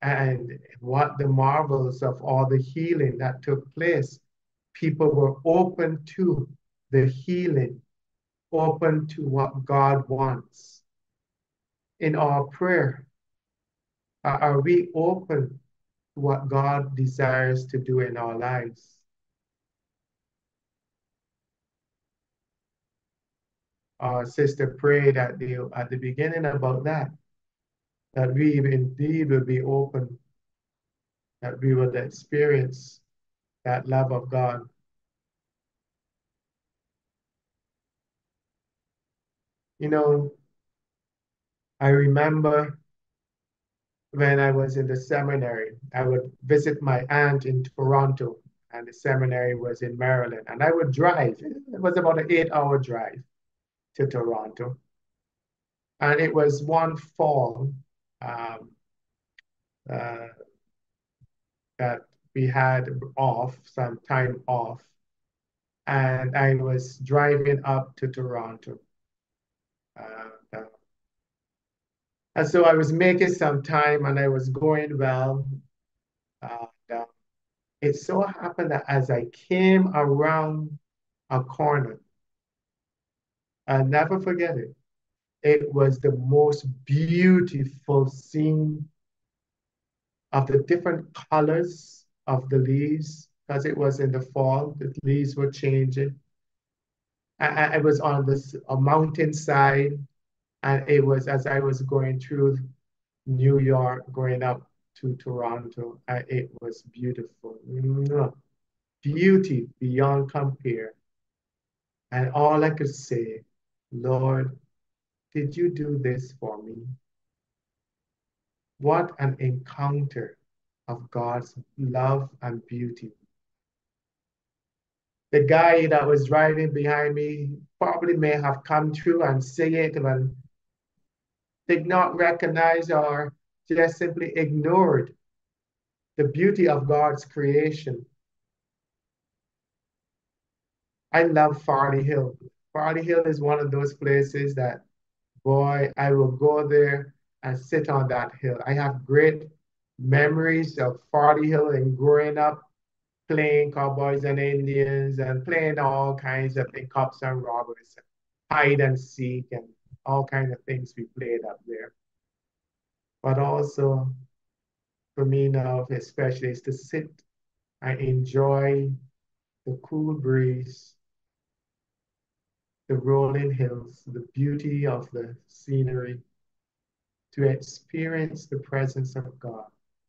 Speaker 4: and what the marvels of all the healing that took place. People were open to the healing, open to what God wants. In our prayer, are we open to what God desires to do in our lives? Our sister prayed at the beginning about that we indeed will be open, that we will experience that love of God. You know, I remember when I was in the seminary, I would visit my aunt in Toronto, and the seminary was in Maryland. And I would drive. It was about an 8-hour drive to Toronto. And it was one fall um, uh, that we had off, some time off. And I was driving up to Toronto. Uh, and so I was making some time and I was going well. Uh, it so happened that as I came around a corner, I'll never forget it. It was the most beautiful scene of the different colors of the leaves because it was in the fall, the leaves were changing. I was on a mountainside, and it was as I was going through New York, going up to Toronto, it was beautiful. Beauty beyond compare. And all I could say, Lord, did you do this for me? What an encounter of God's love and beauty. The guy that was driving behind me probably may have come through and say it and did not recognize or just simply ignored the beauty of God's creation. I love Farley Hill. Farley Hill is one of those places that, boy, I will go there and sit on that hill. I have great memories of Farley Hill and growing up playing cowboys and Indians and playing all kinds of things, cops and robbers, hide and seek, and all kinds of things we played up there. But also, for me now, especially, is to sit and enjoy the cool breeze, the rolling hills, the beauty of the scenery, to experience the presence of God,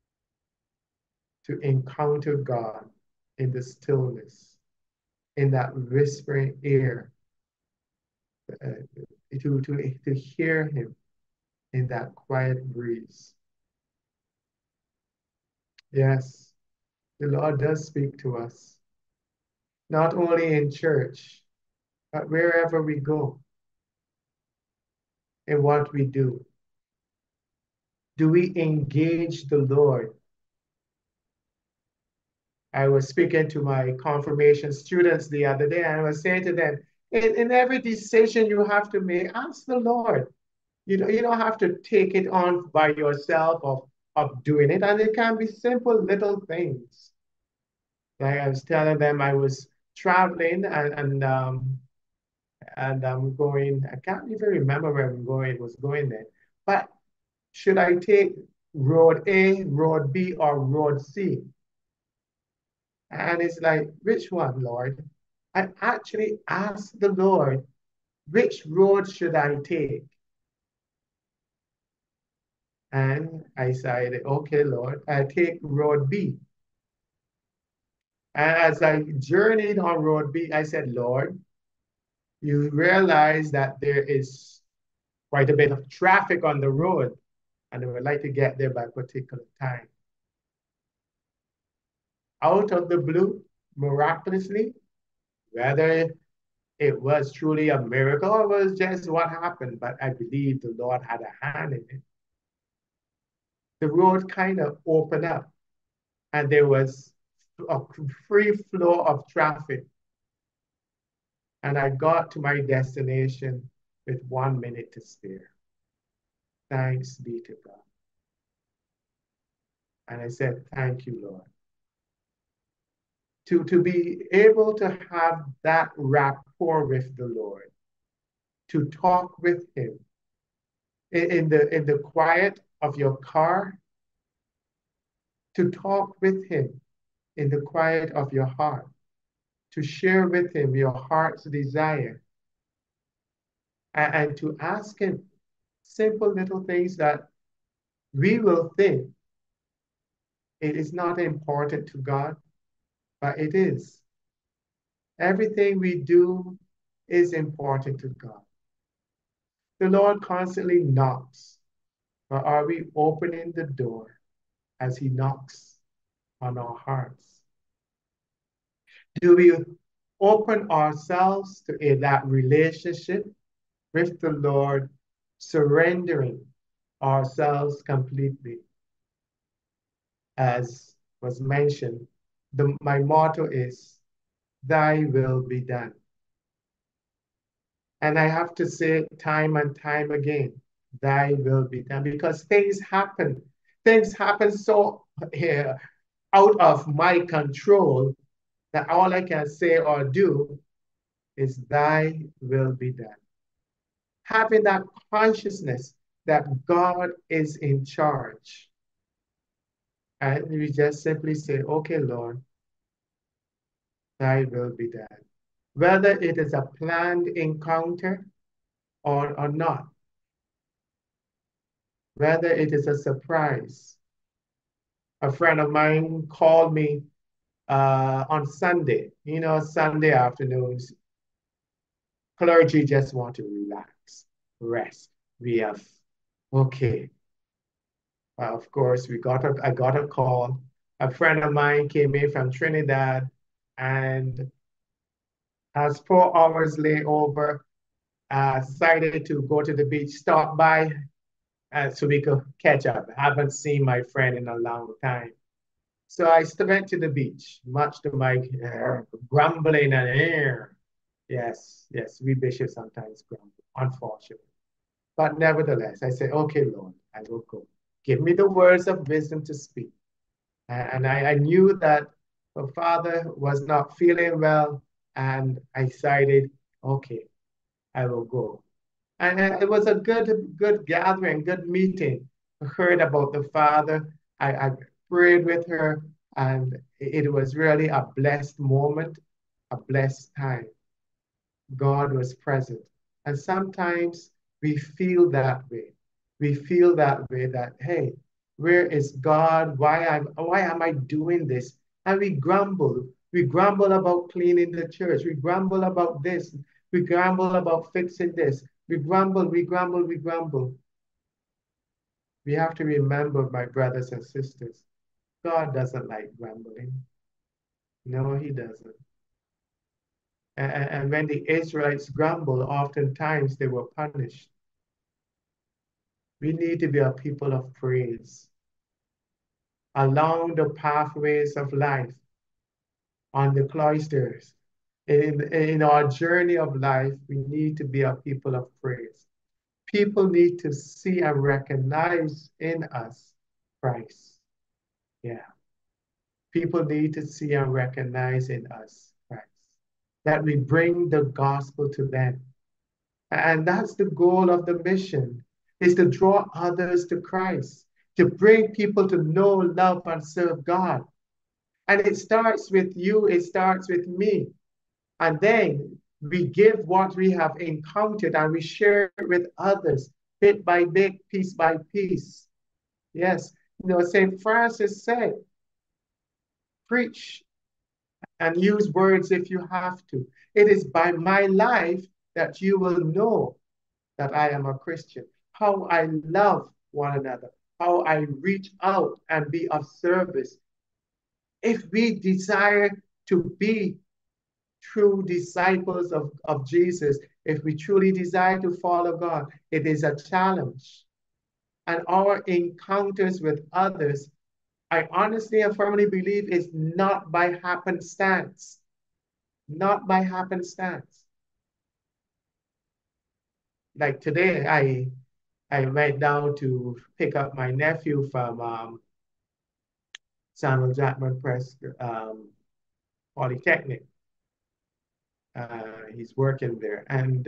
Speaker 4: to encounter God in the stillness, in that whispering air, to hear Him in that quiet breeze. Yes, the Lord does speak to us, not only in church, but wherever we go, in what we do. Do we engage the Lord? I was speaking to my confirmation students the other day, and I was saying to them, in every decision you have to make, ask the Lord. You don't have to take it on by yourself of doing it, and it can be simple little things. Like I was telling them, I was traveling and I'm going. I can't even remember where I'm going. Was going there, but should I take road A, road B, or road C? And it's like, which one, Lord? I actually asked the Lord, which road should I take? And I said, okay, Lord, I take road B. And as I journeyed on road B, I said, Lord, you realize that there is quite a bit of traffic on the road, and I would like to get there by a particular time. Out of the blue, miraculously, whether it was truly a miracle or was just what happened, but I believe the Lord had a hand in it. The road kind of opened up, and there was a free flow of traffic. And I got to my destination with 1 minute to spare. Thanks be to God. And I said, thank you, Lord. To be able to have that rapport with the Lord, to talk with him in the quiet of your car, to talk with him in the quiet of your heart, to share with him your heart's desire, and to ask him simple little things that we will think it is not important to God, but it is. Everything we do is important to God. The Lord constantly knocks, but are we opening the door as he knocks on our hearts? Do we open ourselves to that relationship with the Lord, surrendering ourselves completely? As was mentioned, my motto is, thy will be done. And I have to say time and time again, thy will be done, because things happen. Things happen so out of my control that all I can say or do is thy will be done. Having that consciousness that God is in charge. And we just simply say, okay, Lord, thy will be done. Whether it is a planned encounter or not, whether it is a surprise. A friend of mine called me on Sunday. You know, Sunday afternoons, clergy just want to relax, rest. We have, okay. Of course, I got a call. A friend of mine came in from Trinidad and has 4 hours layover, decided to go to the beach, stop by so we could catch up. I haven't seen my friend in a long time. So I went to the beach, much to my grumbling and air. Yes, we bishops sometimes grumble, unfortunately. But nevertheless, I said, okay, Lord, I will go. Give me the words of wisdom to speak. And I knew that the father was not feeling well, and I decided, okay, I will go. And it was a good gathering, good meeting. I heard about the father. I prayed with her, and it was really a blessed moment, a blessed time. God was present. And sometimes we feel that way. We feel that way that, hey, where is God? Why am I doing this? And we grumble. We grumble about cleaning the church. We grumble about this. We grumble about fixing this. We grumble, we grumble, we grumble. We have to remember, my brothers and sisters, God doesn't like grumbling. No, he doesn't. And when the Israelites grumbled, oftentimes they were punished. We need to be a people of praise. Along the pathways of life, on the cloisters, in our journey of life, we need to be a people of praise. People need to see and recognize in us Christ. Yeah. People need to see and recognize in us Christ. That we bring the gospel to them. And that's the goal of the mission, is to draw others to Christ, to bring people to know, love, and serve God. And it starts with you, it starts with me. And then we give what we have encountered and we share it with others, bit by bit, piece by piece. Yes, St. Francis said, preach and use words if you have to. It is by my life that you will know that I am a Christian, how I love one another, how I reach out and be of service. If we desire to be true disciples of Jesus, if we truly desire to follow God, it is a challenge. And our encounters with others, I honestly and firmly believe, is not by happenstance. Not by happenstance. Like today, I went down to pick up my nephew from Samuel Jackman Press Polytechnic. He's working there.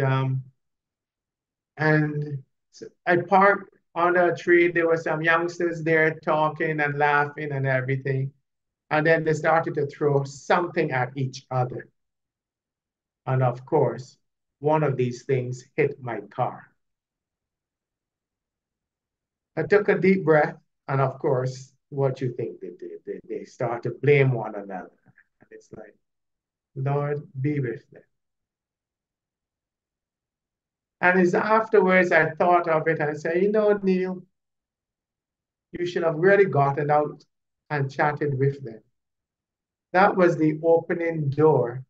Speaker 4: And so I parked under a tree. There were some youngsters there talking and laughing and everything. And then they started to throw something at each other. And of course, one of these things hit my car. I took a deep breath, and of course, what you think they did? They start to blame one another. And it's like, Lord, be with them. And it's afterwards I thought of it and I said, you know, Neil, you should have really gotten out and chatted with them. That was the opening door,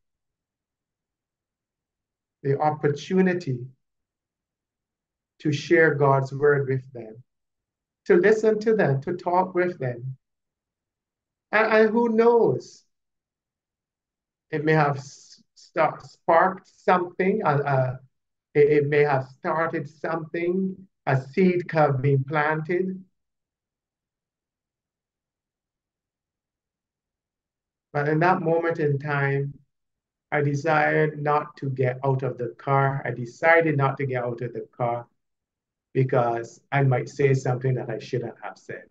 Speaker 4: the opportunity to share God's word with them, to listen to them, to talk with them. And who knows, it may have sparked something, it may have started something, a seed could have been planted. But in that moment in time, I desired not to get out of the car. I decided not to get out of the car because I might say something that I shouldn't have said.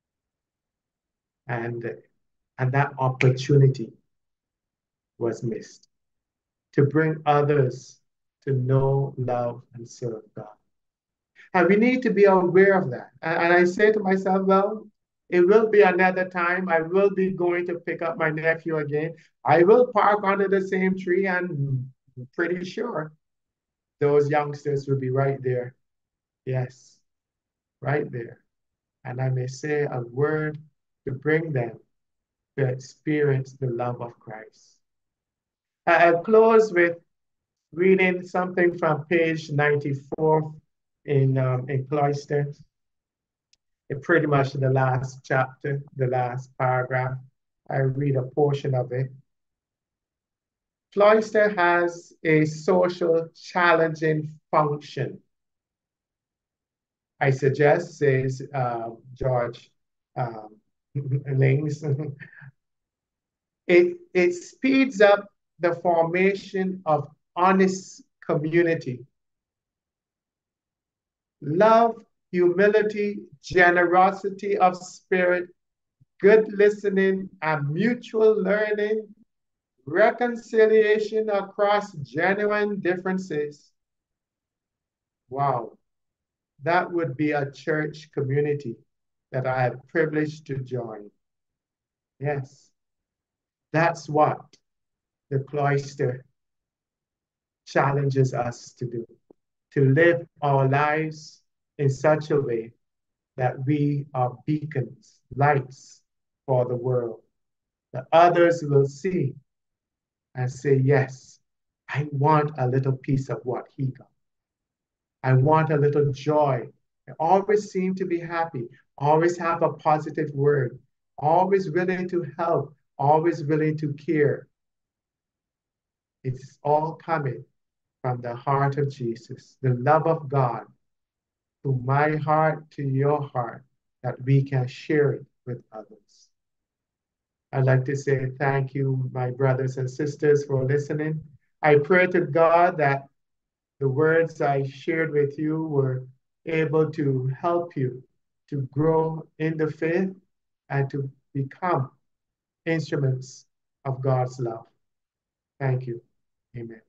Speaker 4: And that opportunity was missed to bring others to know, love, and serve God. And we need to be aware of that. And I say to myself, well, it will be another time. I will be going to pick up my nephew again. I will park under the same tree, and I'm pretty sure those youngsters will be right there. Yes, right there. And I may say a word to bring them to experience the love of Christ. I'll close with reading something from page 94 in Cloister. It's pretty much the last chapter, the last paragraph. I read a portion of it. Cloister has a social challenging function. I suggest, says George Lings, it speeds up the formation of honest community. Love, humility, generosity of spirit, good listening, and mutual learning, reconciliation across genuine differences. Wow, that would be a church community that I have privileged to join. Yes, that's what the Cloister challenges us to do, to live our lives in such a way that we are beacons, lights for the world, that others will see and say, yes, I want a little piece of what he got. I want a little joy. I always seem to be happy, always have a positive word, always willing to help, always willing to care. It's all coming from the heart of Jesus, the love of God, to my heart, to your heart, that we can share it with others. I'd like to say thank you, my brothers and sisters, for listening. I pray to God that the words I shared with you were able to help you to grow in the faith and to become instruments of God's love. Thank you. Amen.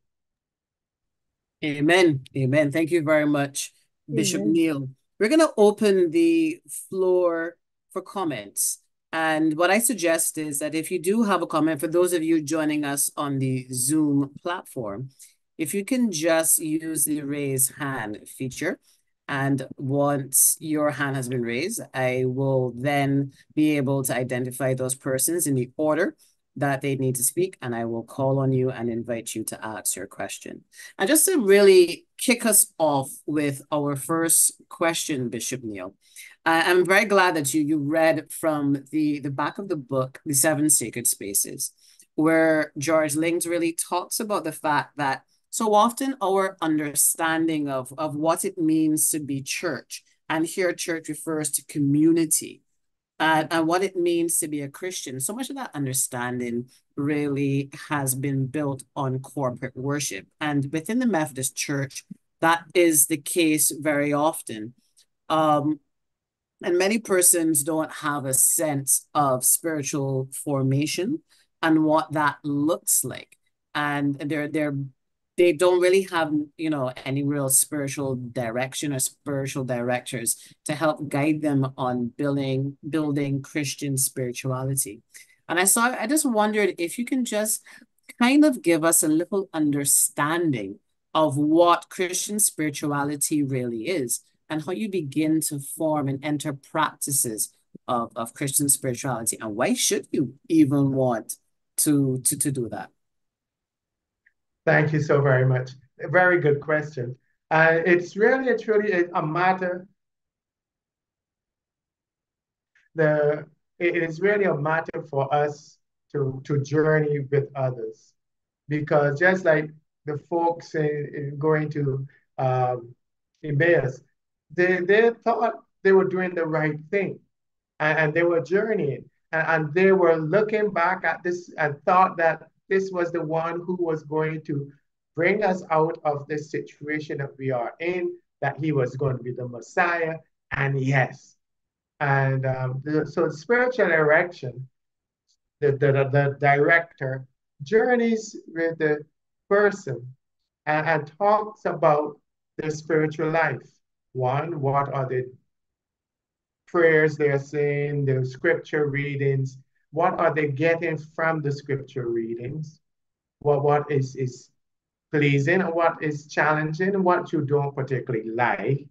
Speaker 1: Amen. Amen. Thank you very much, Bishop
Speaker 2: Amen.
Speaker 1: Neil. We're going to open the floor for comments. And what I suggest is that if you do have a comment, for those of you joining us on the Zoom platform, if you can just use the raise hand feature, and once your hand has been raised, I will then be able to identify those persons in the order that they need to speak, and I will call on you and invite you to ask your question. And just to really kick us off with our first question, Bishop Neil, I'm very glad that you read from the back of the book, The Seven Sacred Spaces, where George Lings really talks about the fact that so often our understanding of what it means to be church, and here church refers to community, and what it means to be a Christian. So much of that understanding really has been built on corporate worship. And within the Methodist Church, that is the case very often. Um, and many persons don't have a sense of spiritual formation and what that looks like. And they don't really have, any real spiritual direction or spiritual directors to help guide them on building Christian spirituality. And I just wondered if you can just kind of give us a little understanding of what Christian spirituality really is and how you begin to form and enter practices of Christian spirituality. And why should you even want to do that?
Speaker 4: Thank you so very much. A very good question. It's really, truly a matter, it is really a matter for us to journey with others. Because just like the folks going to Emmaus, they thought they were doing the right thing, and they were journeying, and they were looking back at this and thought that this was the one who was going to bring us out of this situation that we are in, that he was going to be the Messiah, and yes. And so spiritual direction, the director journeys with the person and talks about their spiritual life. One, what are the prayers they're saying, the scripture readings, what are they getting from the scripture readings? What is pleasing and what is challenging and what you don't particularly like.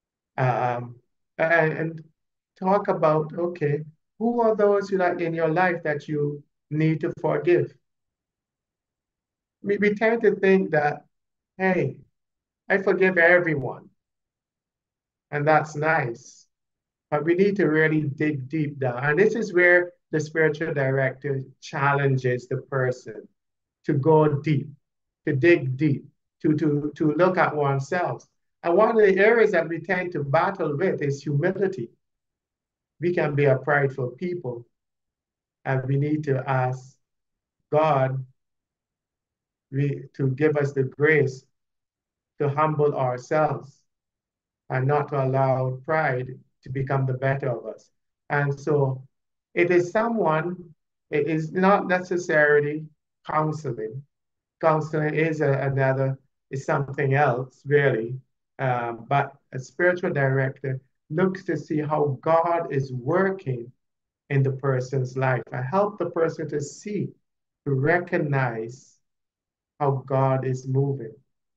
Speaker 4: And talk about, okay, who are those in your life that you need to forgive? We tend to think that, hey, I forgive everyone, and that's nice. But we need to really dig deep down. And this is where the spiritual director challenges the person to go deep, to dig deep, to look at oneself. And one of the areas that we tend to battle with is humility. We can be a prideful people, and we need to ask God to give us the grace to humble ourselves and not to allow pride to become the better of us. And so it is it is not necessarily counseling. Counseling is is something else, really. But a spiritual director looks to see how God is working in the person's life and help the person to see, to recognize how God is moving.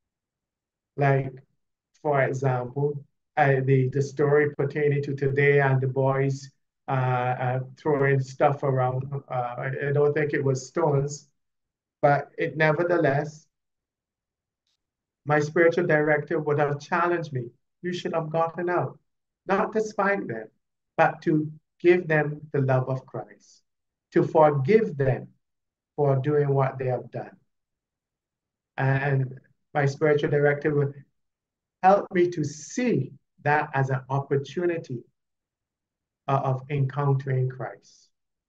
Speaker 4: Like, for example, the story pertaining to today and the boys throwing stuff around. I don't think it was stones, but it nevertheless, my spiritual director would have challenged me. You should have gotten out, not to spite them, but to give them the love of Christ, to forgive them for doing what they have done. And my spiritual director would help me to see that as an opportunity of encountering Christ.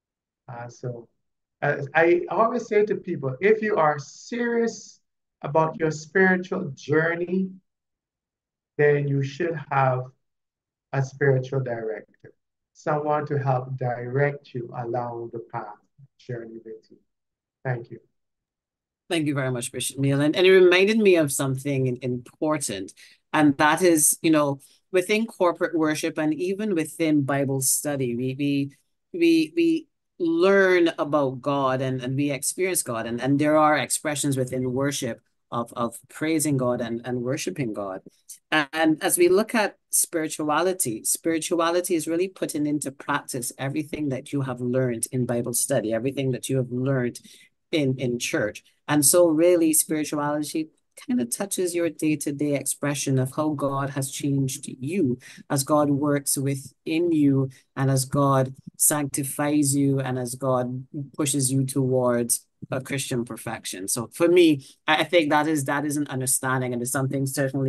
Speaker 4: So I always say to people, if you are serious about your spiritual journey, then you should have a spiritual director, someone to help direct you along the path journey with you. Thank you.
Speaker 1: Thank you very much, Bishop Neil. And it reminded me of something important, and that is, within corporate worship and even within Bible study, we learn about God and we experience God. And there are expressions within worship of praising God and worshiping God. And as we look at spirituality is really putting into practice everything that you have learned in Bible study, everything that you have learned in church. And so really spirituality kind of touches your day-to-day expression of how God has changed you, as God works within you, and as God sanctifies you, and as God pushes you towards a Christian perfection. So for me, I think that is an understanding, and it's something certainly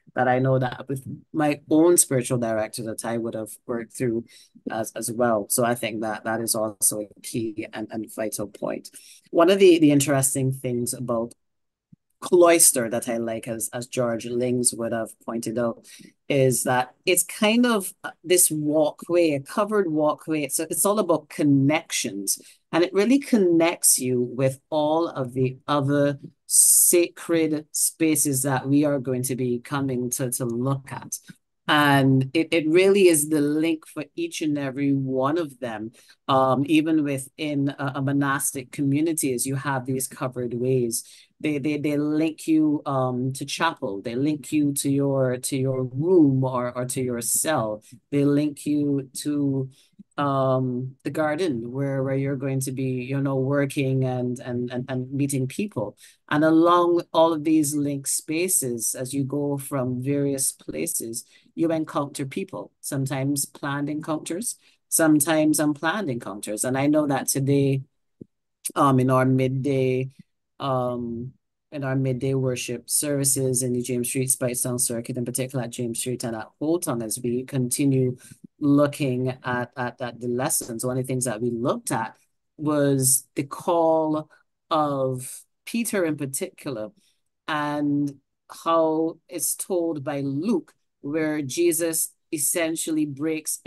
Speaker 1: that I know that with my own spiritual director that I would have worked through as well. So I think that that is also a key and vital point. One of the interesting things about Cloister that I like, as George Lings would have pointed out, is that it's kind of this walkway, a covered walkway. It's all about connections, and it really connects you with all of the other sacred spaces that we are going to be coming to look at. And it really is the link for each and every one of them. Even within a monastic community, as you have these covered ways, they link you to chapel, they link you to your room or to your cell, they link you to the garden where you're going to be, working and meeting people. And along all of these linked spaces, as you go from various places, you encounter people, sometimes planned encounters, sometimes unplanned encounters. And I know that today, in our midday, um, worship services in the James Street Spicetown Circuit, in particular at James Street and at Holton, as we continue looking at the lessons, one of the things that we looked at was the call of Peter in particular, and how it's told by Luke, where Jesus essentially breaks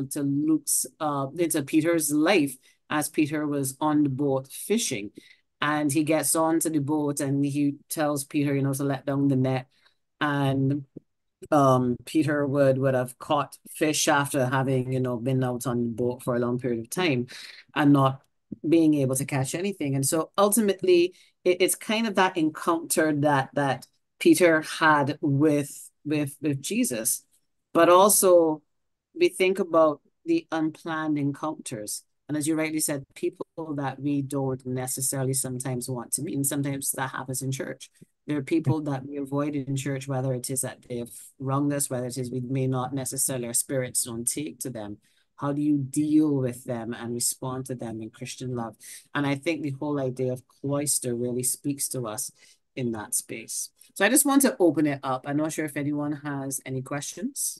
Speaker 1: into Peter's life as Peter was on the boat fishing. And he gets onto the boat and he tells Peter, to let down the net. And Peter would have caught fish after having, been out on the boat for a long period of time and not being able to catch anything. And so ultimately, it's kind of that encounter that Peter had with Jesus. But also, we think about the unplanned encounters. And as you rightly said, people that we don't necessarily sometimes want to meet, and sometimes that happens in church. There are people that we avoid in church, whether it is that they've wronged us, whether it is we may not necessarily, our spirits don't take to them. How do you deal with them and respond to them in Christian love? And I think the whole idea of Cloister really speaks to us in that space. So I just want to open it up. I'm not sure if anyone has any questions.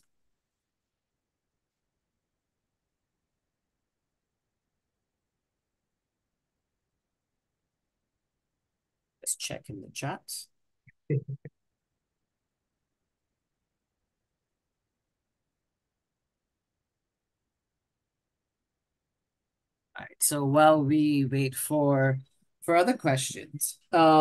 Speaker 1: Let's check in the chat. All right, so while we wait for other questions,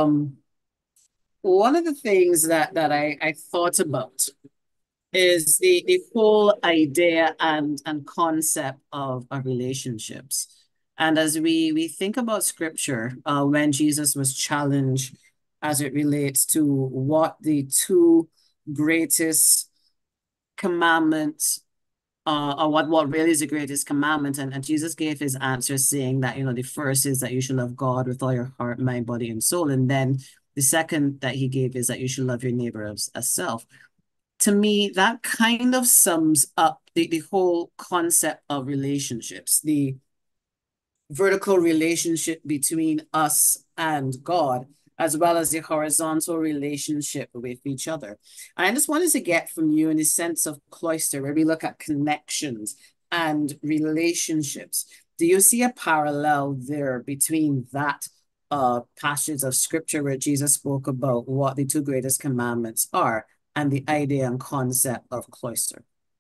Speaker 1: one of the things that I thought about is the whole idea and concept of relationships. And as we think about scripture, when Jesus was challenged as it relates to what the two greatest commandments, or what really is the greatest commandment, and Jesus gave his answer saying that, the first is that you should love God with all your heart, mind, body, and soul. And then the second that he gave is that you should love your neighbor as self. To me, that kind of sums up the whole concept of relationships, the vertical relationship between us and God, as well as the horizontal relationship with each other. And I just wanted to get from you, in the sense of Cloister, where we look at connections and relationships, do you see a parallel there between that passage of scripture where Jesus spoke about what the two greatest commandments are and the idea and concept of Cloister?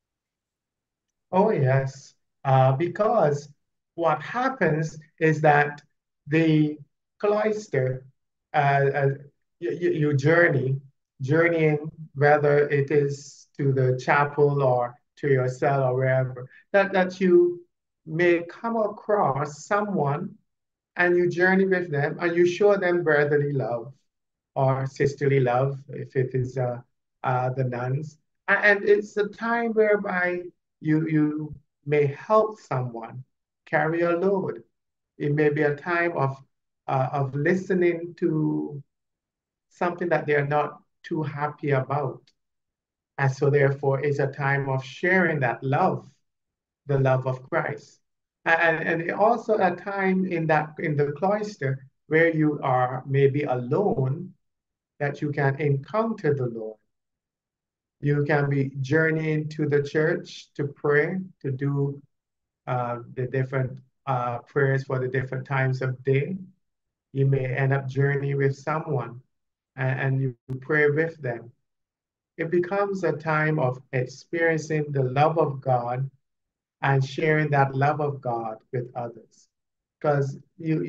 Speaker 4: Oh, yes. Because what happens is that the cloister, uh, you journeying, whether it is to the chapel or to your cell or wherever, that you may come across someone and you journey with them and you show them brotherly love or sisterly love, if it is the nuns. And it's a time whereby you may help someone carry a load. It may be a time of listening to something that they're not too happy about. And so therefore it's a time of sharing that love, the love of Christ. And also a time in the cloister where you are maybe alone, that you can encounter the Lord. You can be journeying to the church to pray, to do the different prayers for the different times of day. You may end up journeying with someone and you pray with them. It becomes a time of experiencing the love of God and sharing that love of God with others. Because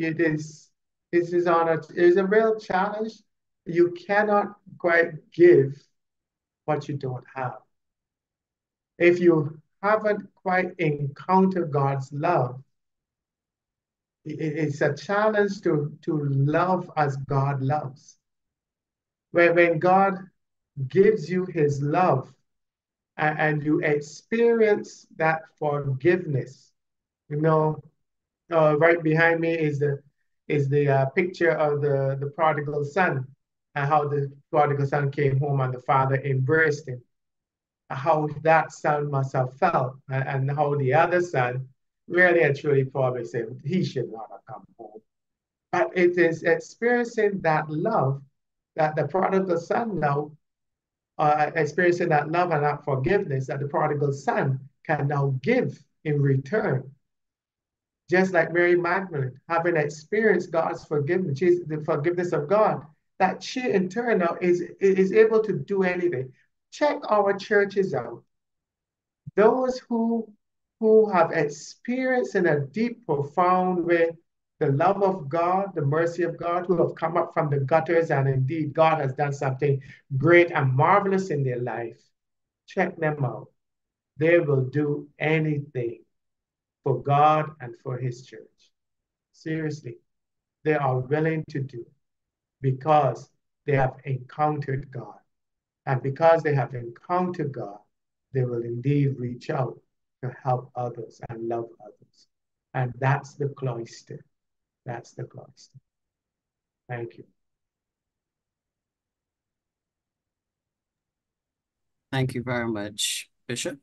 Speaker 4: it is a real challenge. You cannot quite give what you don't have. If you haven't quite encountered God's love, it's a challenge to love as God loves. When God gives you his love and you experience that forgiveness, you know, right behind me is the picture of the prodigal son and how the prodigal son came home and the father embraced him. How that son must have felt, and how the other son really and truly probably said he should not have come home. But it is experiencing that love that the prodigal son now, experiencing that love and that forgiveness that the prodigal son can now give in return. Just like Mary Magdalene, having experienced God's forgiveness, the forgiveness of God, that she in turn now is able to do anything. Check our churches out. Those who have experienced in a deep, profound way the love of God, the mercy of God, who have come up from the gutters, and indeed God has done something great and marvelous in their life. Check them out. They will do anything for God and for his church. Seriously, they are willing to do because they have encountered God. And because they have encountered God, they will indeed reach out to help others and love others. And that's the cloister. That's the cloister. Thank you.
Speaker 1: Thank you very much, Bishop.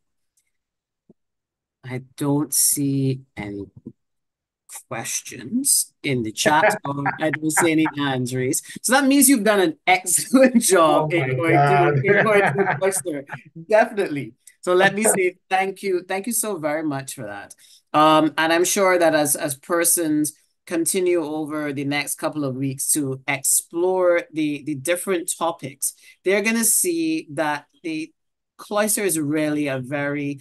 Speaker 1: I don't see any questions in the chat, or I don't see any hands raised. So that means you've done an excellent job
Speaker 4: Oh my God.
Speaker 1: in going to Cloister. Definitely. So let me say thank you. Thank you so very much for that. And I'm sure that as persons continue over the next couple of weeks to explore the different topics, they're gonna see that the Cloister is really a very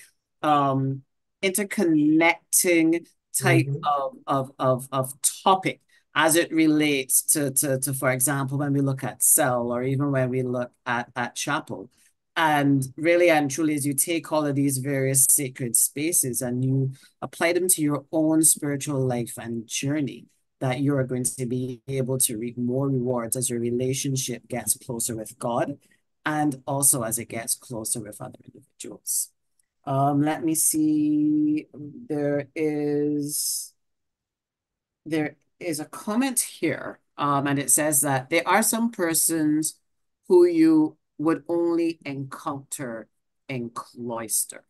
Speaker 1: interconnecting type
Speaker 4: Mhm.
Speaker 1: of topic as it relates to for example, when we look at cell or even when we look at chapel. And really and truly, as you take all of these various sacred spaces and you apply them to your own spiritual life and journey, that you are going to be able to reap more rewards as your relationship gets closer with God and also as it gets closer with other individuals. Let me see. There is a comment here, and it says that there are some persons who you would only encounter in Cloister.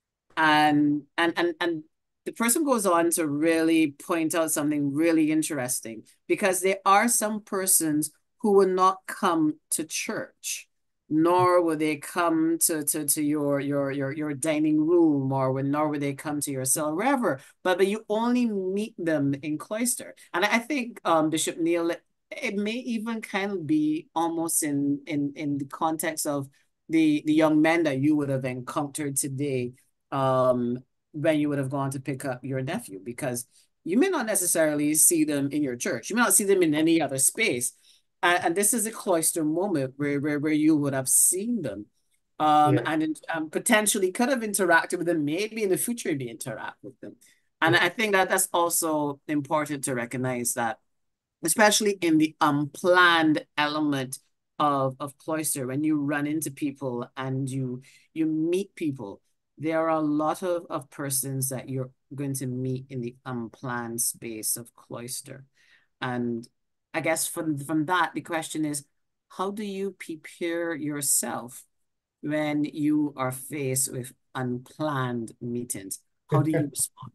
Speaker 1: And the person goes on to really point out something really interesting, because there are some persons who will not come to church, nor will they come to your dining room, or nor will they come to your cell, wherever, but you only meet them in Cloister. And I think Bishop Neil, it may even kind of be almost in the context of the young men that you would have encountered today, when you would have gone to pick up your nephew, because you may not necessarily see them in your church. You may not see them in any other space. And this is a Cloister moment where you would have seen them,
Speaker 4: Yeah.
Speaker 1: and potentially could have interacted with them, maybe in the future maybe interact with them. And I think that that's also important to recognize that, especially in the unplanned element of Cloister, when you run into people and you meet people, there are a lot of persons that you're going to meet in the unplanned space of Cloister. And I guess from that, the question is, how do you prepare yourself when you are faced with unplanned meetings? How do you respond?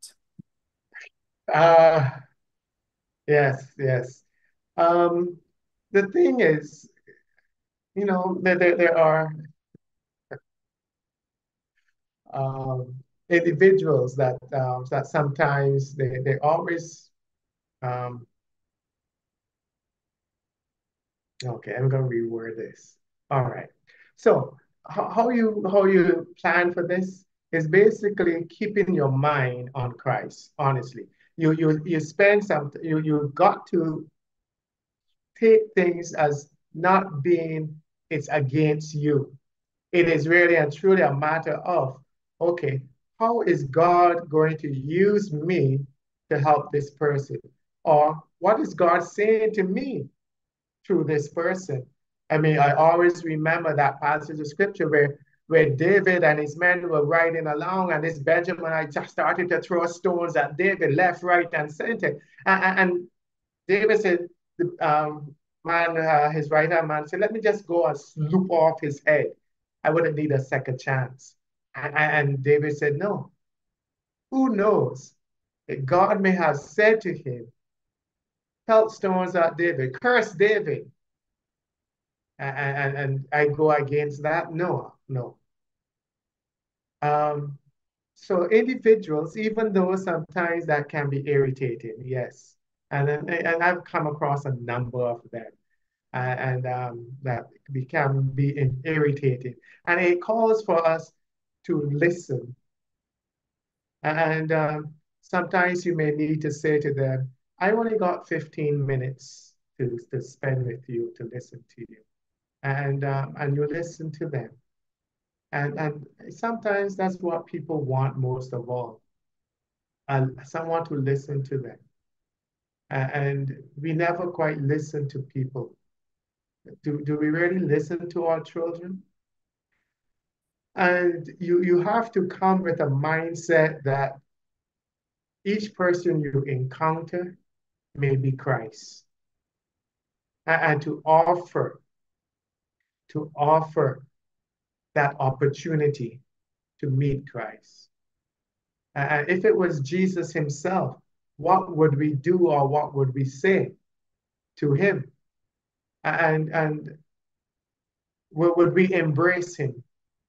Speaker 4: Uh, yes, yes. Um, the thing is, there are individuals that sometimes they always um, okay, I'm gonna reword this. All right. So how you plan for this is basically keeping your mind on Christ, honestly. You spend some you got to take things as not being it's against you. It is really and truly a matter of, okay, how is God going to use me to help this person? Or what is God saying to me through this person? I mean, I always remember that passage of scripture where David and his men were riding along, and this Benjaminite just started to throw stones at David left, right, and center. And David said, the his right hand man said, let me just go and loop off his head. I wouldn't need a second chance. And David said, no, who knows? God may have said to him, pelt stones at David, curse David. And I go against that? No, no. Um, so individuals, even though sometimes that can be irritating, yes. And I've come across a number of them. And that can be irritating. And it calls for us to listen. And sometimes you may need to say to them, I only got 15 minutes to spend with you, to listen to you. And you listen to them. And sometimes that's what people want most of all, someone to listen to them. And we never quite listen to people. Do we really listen to our children? And you have to come with a mindset that each person you encounter may be Christ. And to offer that opportunity to meet Christ. And if it was Jesus himself, what would we do or what would we say to him? And would we embrace him?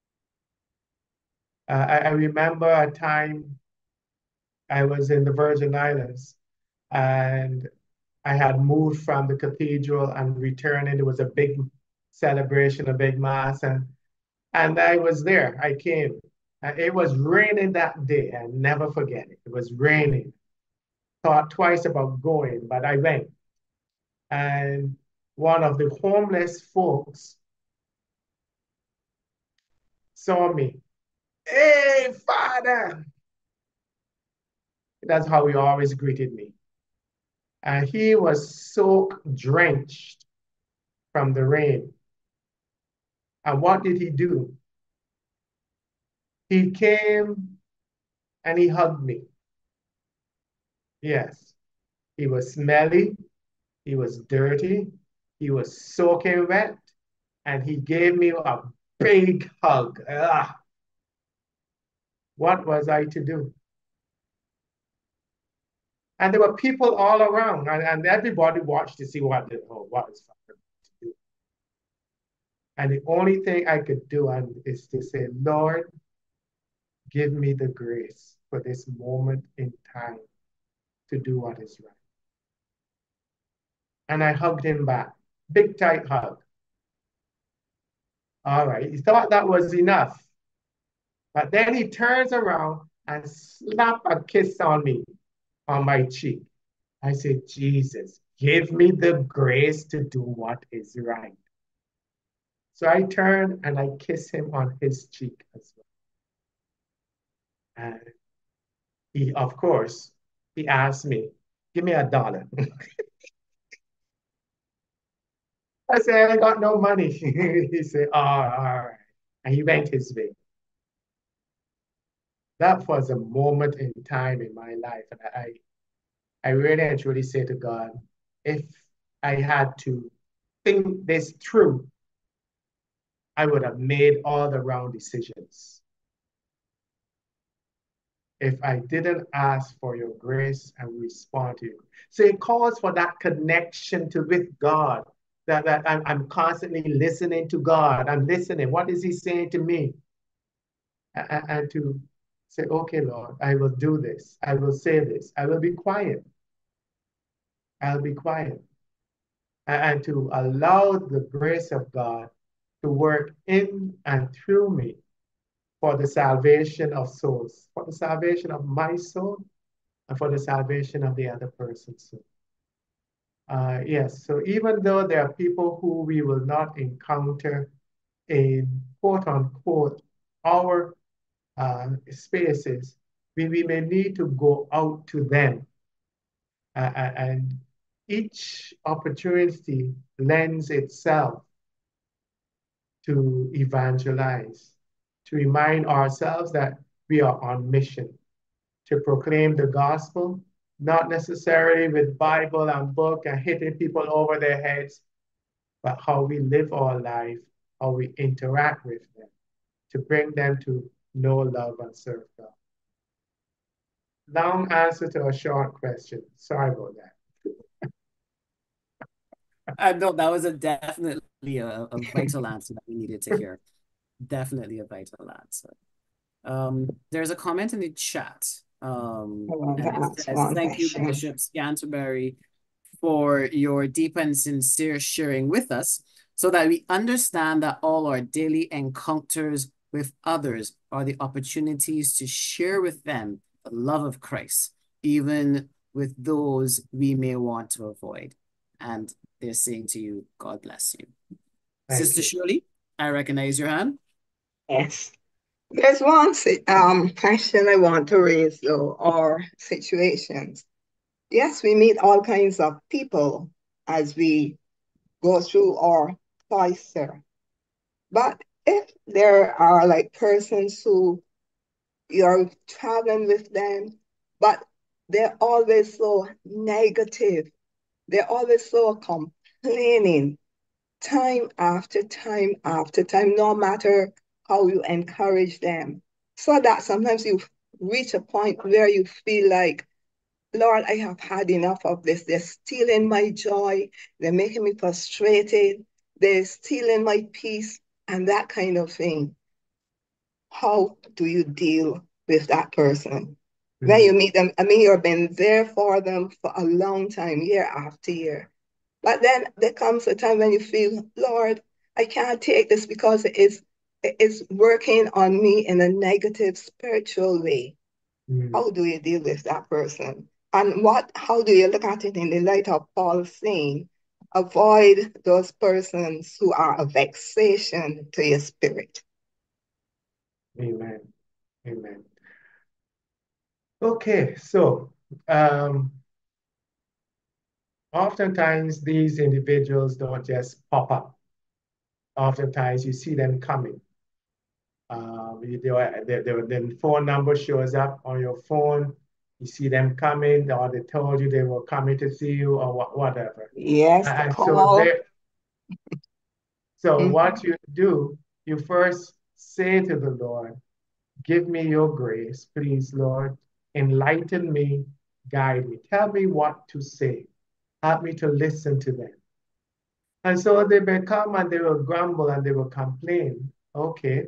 Speaker 4: I remember a time I was in the Virgin Islands and I had moved from the cathedral and returning. It was a big celebration, a big mass, and I was there. I came. It was raining that day. I never forget it. It was raining. Thought twice about going, but I went. And one of the homeless folks saw me. Hey, Father! That's how he always greeted me. And he was soaked, drenched from the rain. And what did he do? He came and he hugged me. Yes, he was smelly, he was dirty, he was soaking wet, and he gave me a big hug. Ugh. What was I to do? And there were people all around, and everybody watched to see what is to do. And the only thing I could do is to say, Lord, give me the grace for this moment in time to do what is right. And I hugged him back. Big, tight hug. All right. He thought that was enough. But then he turns around and slapped a kiss on me, on my cheek. I said, Jesus, give me the grace to do what is right. So I turned and I kissed him on his cheek as well. And he, of course, he asked me, give me $1. I said, I got no money. He said, oh, all right. And he went his way. That was a moment in time in my life. And I really and truly say to God, if I had to think this through, I would have made all the wrong decisions. If I didn't ask for your grace and respond to you. So it calls for that connection with God, that I'm constantly listening to God. I'm listening. What is he saying to me? and to say, okay, Lord, I will do this. I will say this. I will be quiet. I'll be quiet. And to allow the grace of God to work in and through me for the salvation of souls, for the salvation of my soul, and for the salvation of the other person's soul. Yes, so even though there are people who we will not encounter in quote unquote our spaces, we may need to go out to them. And each opportunity lends itself to evangelize, to remind ourselves that we are on mission, to proclaim the gospel, not necessarily with Bible and book and hitting people over their heads, but how we live our life, how we interact with them, to bring them to know, love, and serve God. Long answer to a short question. Sorry about that.
Speaker 1: No, that was definitely a vital answer that we needed to hear. Definitely a vital answer. There's a comment in the chat.
Speaker 6: I want
Speaker 1: And
Speaker 6: to
Speaker 1: it
Speaker 6: ask
Speaker 1: says,
Speaker 6: one
Speaker 1: thank you,
Speaker 6: question.
Speaker 1: Bishop Scantlebury, for your deep and sincere sharing with us so that we understand that all our daily encounters with others are the opportunities to share with them the love of Christ, even with those we may want to avoid. And they're saying to you, God bless you.
Speaker 4: Thank
Speaker 1: Sister
Speaker 4: you.
Speaker 1: Shirley, I recognize your hand.
Speaker 6: Yes. There's one question I want to raise, though, or situations. Yes, we meet all kinds of people as we go through our cloister. But if there are like persons who you're traveling with them, but they're always so negative, they're always so complaining, time after time after time, no matter how you encourage them. So that sometimes you reach a point where you feel like, Lord, I have had enough of this. They're stealing my joy. They're making me frustrated. They're stealing my peace and that kind of thing. How do you deal with that person? When you meet them, I mean, you've been there for them for a long time, year after year. But then there comes a time when you feel, Lord, I can't take this because it is working on me in a negative spiritual way. How do you deal with that person? And how do you look at it in the light of Paul saying, avoid those persons who are a vexation to your spirit?
Speaker 4: Amen. Amen. Okay, so oftentimes these individuals don't just pop up. Oftentimes you see them coming. Then phone number shows up on your phone. You see them coming, or they told you they were coming to see you, or whatever.
Speaker 6: Yes, the
Speaker 4: And
Speaker 6: call.
Speaker 4: what you do, you first say to the Lord, give me your grace, please, Lord. Enlighten me, guide me. Tell me what to say. Help me to listen to them. And so they may come and they will grumble and they will complain. Okay.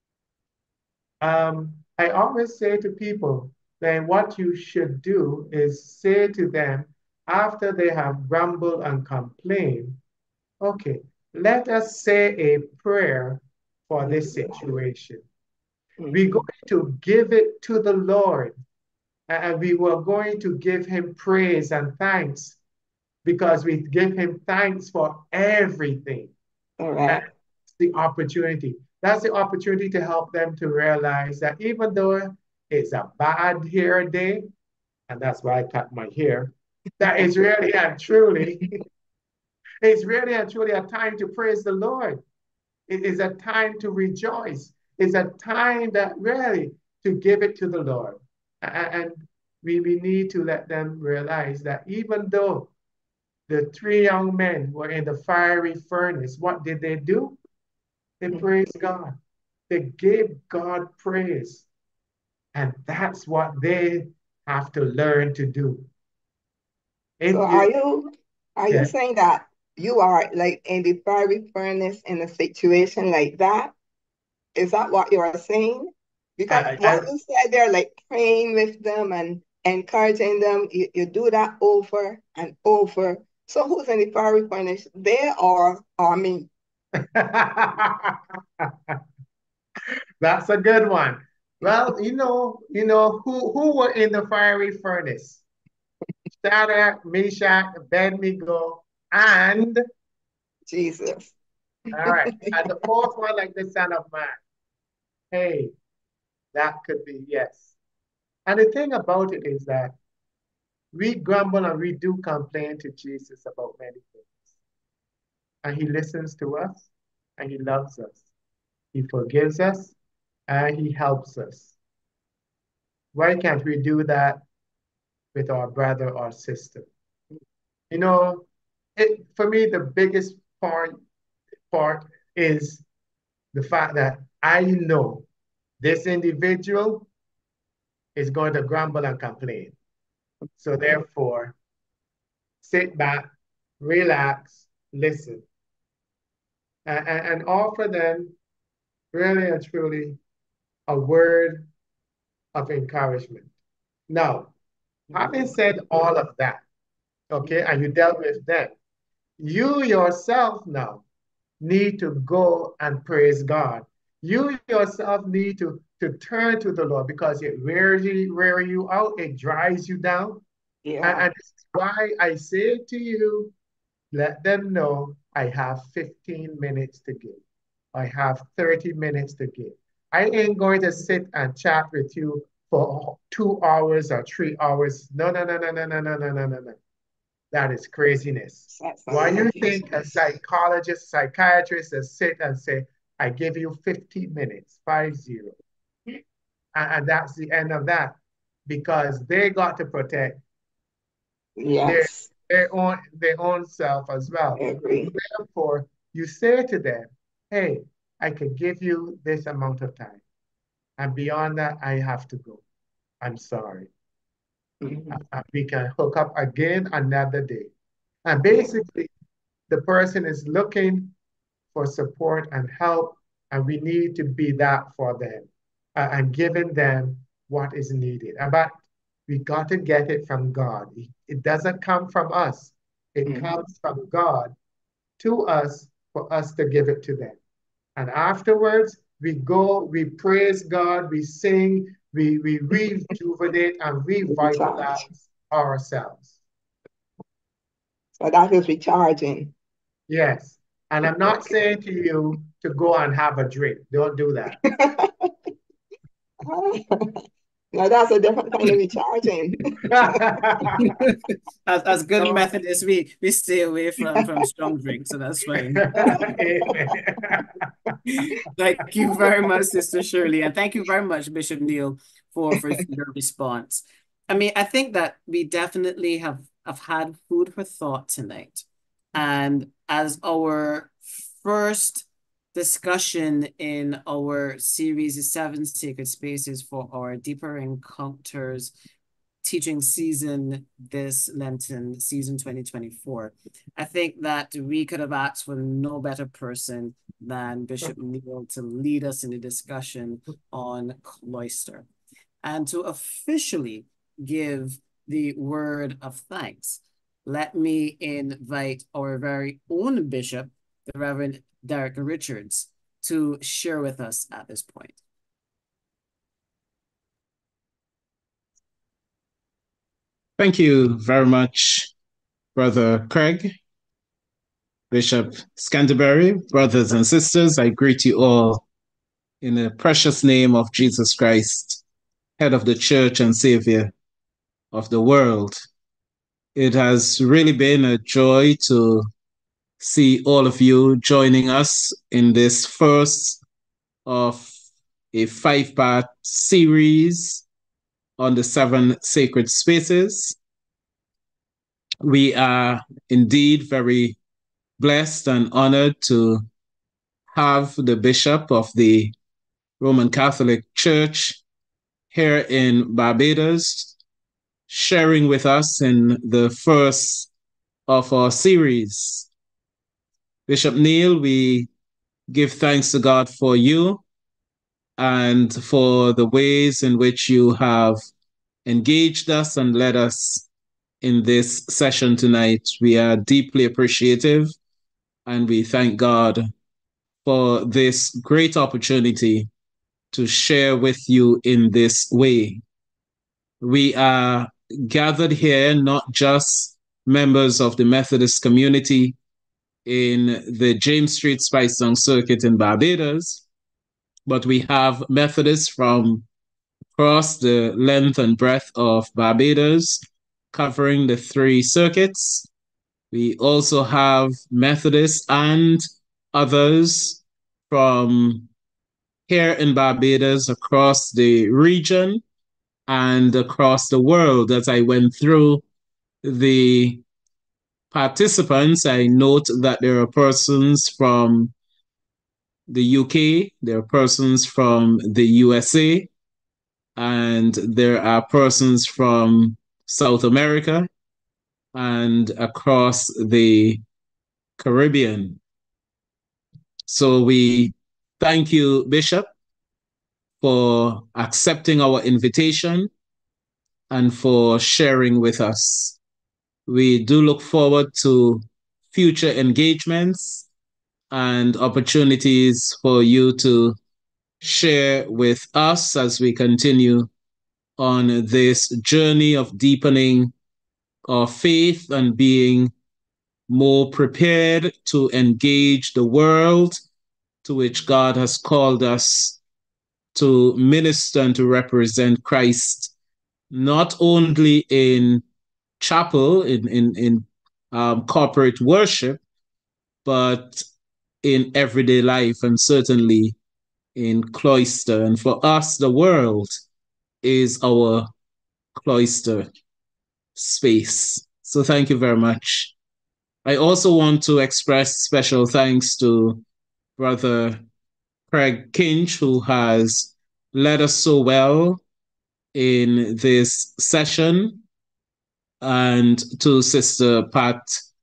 Speaker 4: I always say to people, then what you should do is say to them after they have grumbled and complained, okay, let us say a prayer for this situation. We're going to give it to the Lord, and we were going to give him praise and thanks because we give him thanks for everything.
Speaker 6: Correct.
Speaker 4: That's the opportunity. That's the opportunity to help them to realize that even though it's a bad hair day, and that's why I cut my hair, that is really and truly, it's really and truly a time to praise the Lord. It is a time to rejoice. It's a time that really to give it to the Lord. And we need to let them realize that even though the three young men were in the fiery furnace, what did they do? They praised God. They gave God praise. And that's what they have to learn to do.
Speaker 6: So
Speaker 4: If you,
Speaker 6: are you
Speaker 4: yeah,
Speaker 6: saying that you are like in the fiery furnace in a situation like that? Is that what you are saying? Because what you said there, like praying with them and encouraging them, you do that over and over. So who's in the fiery furnace? They are me.
Speaker 4: That's a good one. Well, who were in the fiery furnace? Shadrach, Meshach, Abednego, and
Speaker 6: Jesus.
Speaker 4: all right. And the fourth one, like the Son of Man. Hey, that could be yes. And the thing about it is that we grumble and we do complain to Jesus about many things. And he listens to us and he loves us. He forgives us and he helps us. Why can't we do that with our brother or sister? You know, for me, the biggest part is the fact that I know this individual is going to grumble and complain. So therefore, sit back, relax, listen, and offer them really and truly a word of encouragement. Now, having said all of that, okay, and you dealt with them, you yourself now need to go and praise God. You yourself need to turn to the Lord because it wears you out, it drives you down.
Speaker 6: Yeah.
Speaker 4: And this is why I say to you, let them know I have 15 minutes to give. I have 30 minutes to give. I ain't going to sit and chat with you for 2 hours or 3 hours. No, no, no, no, no, no, no, no, no, no, no. That is craziness. Why you think a psychologist, psychiatrist will sit and say, I give you 15 minutes, 50. And that's the end of that. Because they got to protect
Speaker 6: Yes.
Speaker 4: their own self as well.
Speaker 6: I agree.
Speaker 4: Therefore, you say to them, hey, I can give you this amount of time. And beyond that, I have to go. I'm sorry. We can hook up again another day. And basically, the person is looking for support and help, and we need to be that for them and giving them what is needed. But we got to get it from God. It doesn't come from us. It comes from God to us for us to give it to them. And afterwards, we go, we praise God, we sing, we rejuvenate and revitalize ourselves.
Speaker 6: So that is recharging.
Speaker 4: Yes. And I'm not saying to you to go and have a drink. Don't do that.
Speaker 6: Now that's a different kind of recharging.
Speaker 1: As good Methodists, we stay away from strong drinks, so that's fine. Thank you very much, Sister Shirley, and thank you very much, Bishop Neil, for your response. I mean, I think that we definitely have had food for thought tonight. And as our first discussion in our series, the 7 Sacred Spaces for our Deeper Encounters teaching season, this Lenten season 2024, I think that we could have asked for no better person than Bishop Neil to lead us in a discussion on Cloister and to officially give the word of thanks. Let me invite our very own bishop, the Reverend Derek Richards, to share with us at this point.
Speaker 7: Thank you very much, Brother Craig, Bishop Scantlebury, brothers and sisters. I greet you all in the precious name of Jesus Christ, head of the church and savior of the world. It has really been a joy to see all of you joining us in this first of a 5-part series on the 7 sacred spaces. We are indeed very blessed and honored to have the Bishop of the Roman Catholic Church here in Barbados sharing with us in the first of our series. Bishop Neil, we give thanks to God for you and for the ways in which you have engaged us and led us in this session tonight. We are deeply appreciative, and we thank God for this great opportunity to share with you in this way. We are gathered here not just members of the Methodist community in the James Street Spice Song Circuit in Barbados, but we have Methodists from across the length and breadth of Barbados, covering the 3 circuits. We also have Methodists and others from here in Barbados, across the region and across the world. As I went through the participants, I note that there are persons from the UK, there are persons from the USA, and there are persons from South America and across the Caribbean. So we thank you, Bishop, for accepting our invitation and for sharing with us. We do look forward to future engagements and opportunities for you to share with us as we continue on this journey of deepening our faith and being more prepared to engage the world to which God has called us to minister and to represent Christ, not only in chapel, in corporate worship, but in everyday life, and certainly in Cloister. And for us, the world is our Cloister space. So thank you very much. I also want to express special thanks to Brother Craig Kinch, who has led us so well in this session, and to Sister Pat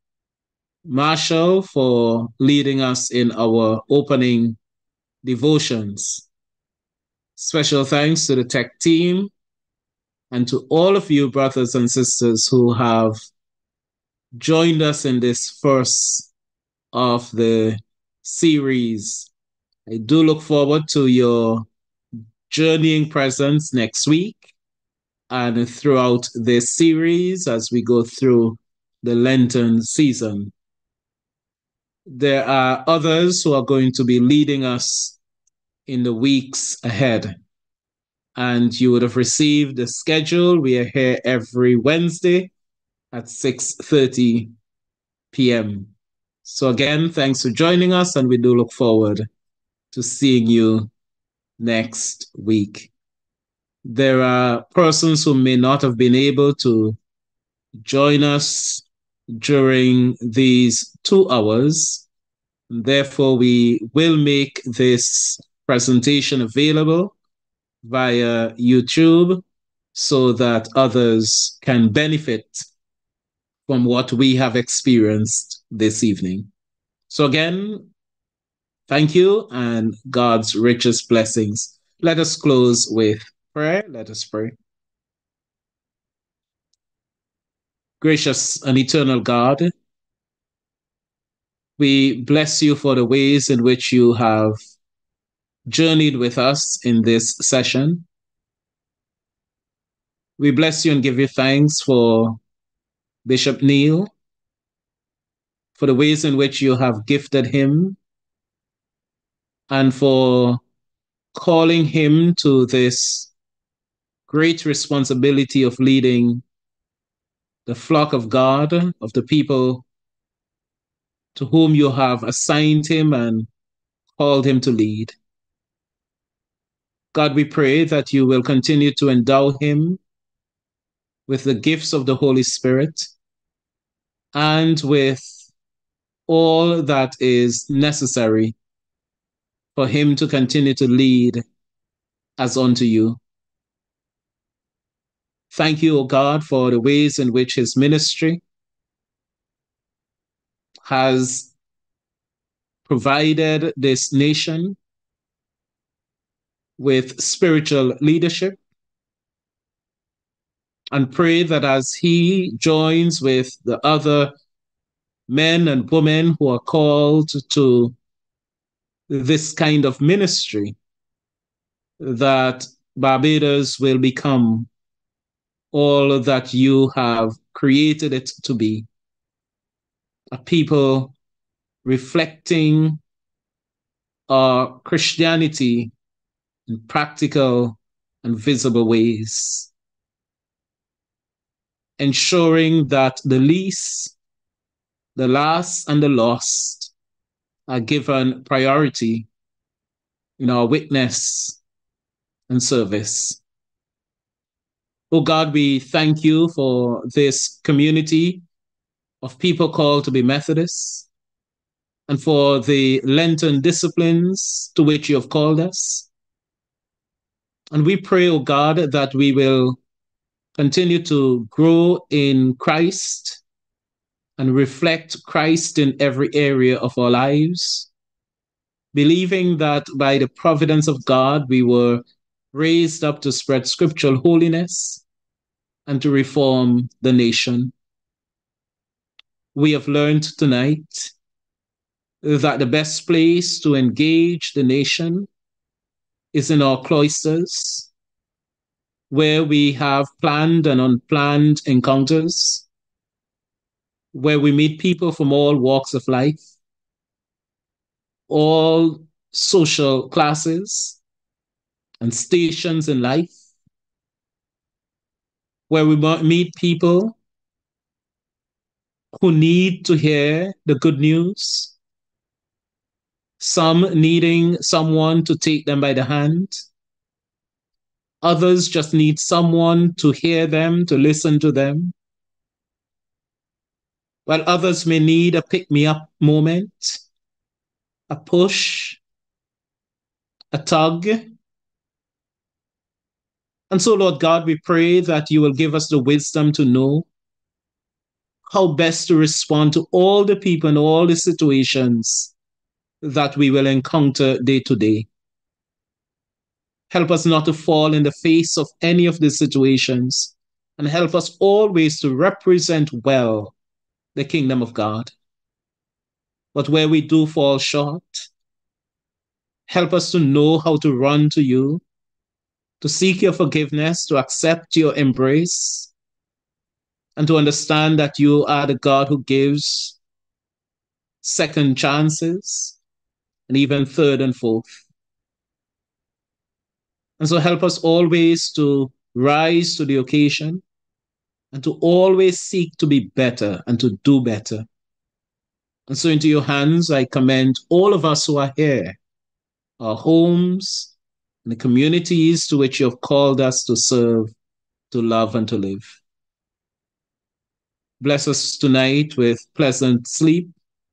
Speaker 7: Marshall for leading us in our opening devotions. Special thanks to the tech team and to all of you brothers and sisters who have joined us in this first of the series. I do look forward to your journeying presence next week and throughout this series as we go through the Lenten season. There are others who are going to be leading us in the weeks ahead. And you would have received the schedule. We are here every Wednesday at 6:30 p.m. So again, thanks for joining us, and we do look forward to seeing you next week. There are persons who may not have been able to join us during these 2 hours. Therefore, we will make this presentation available via YouTube so that others can benefit from what we have experienced this evening. So again, thank you and God's richest blessings. Let us close with prayer. Let us pray. Gracious and eternal God, we bless you for the ways in which you have journeyed with us in this session. We bless you and give you thanks for Bishop Neil, for the ways in which you have gifted him and for calling him to this great responsibility of leading the flock of God, of the people to whom you have assigned him and called him to lead. God, we pray that you will continue to endow him with the gifts of the Holy Spirit and with all that is necessary for him to continue to lead as unto you. Thank you, O God, for the ways in which his ministry has provided this nation with spiritual leadership, and pray that as he joins with the other men and women who are called to this kind of ministry, that Barbados will become all that you have created it to be, a people reflecting our Christianity in practical and visible ways, ensuring that the least, the last, and the lost are given priority in our witness and service. Oh God, we thank you for this community of people called to be Methodists, and for the Lenten disciplines to which you have called us. And we pray, oh God, that we will continue to grow in Christ and reflect Christ in every area of our lives, believing that by the providence of God, we were raised up to spread scriptural holiness and to reform the nation. We have learned tonight that the best place to engage the nation is in our cloisters, where we have planned and unplanned encounters, where we meet people from all walks of life, all social classes and stations in life, where we meet people who need to hear the good news, some needing someone to take them by the hand, others just need someone to hear them, to listen to them, while others may need a pick-me-up moment, a push, a tug. And so, Lord God, we pray that you will give us the wisdom to know how best to respond to all the people and all the situations that we will encounter day to day. Help us not to fall in the face of any of these situations, and help us always to represent well the kingdom of God. But where we do fall short, help us to know how to run to you, to seek your forgiveness, to accept your embrace, and to understand that you are the God who gives second chances and even third and fourth. And so help us always to rise to the occasion and to always seek to be better and to do better. And so into your hands, I commend all of us who are here, our homes, and the communities to which you have called us to serve, to love, and to live. Bless us tonight with pleasant sleep,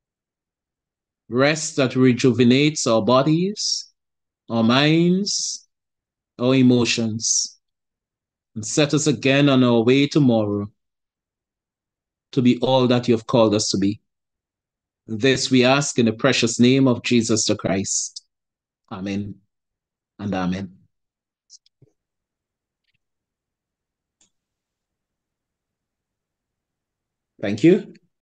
Speaker 7: rest that rejuvenates our bodies, our minds, our emotions, and set us again on our way tomorrow to be all that you have called us to be. This we ask in the precious name of Jesus the Christ. Amen and amen. Thank you.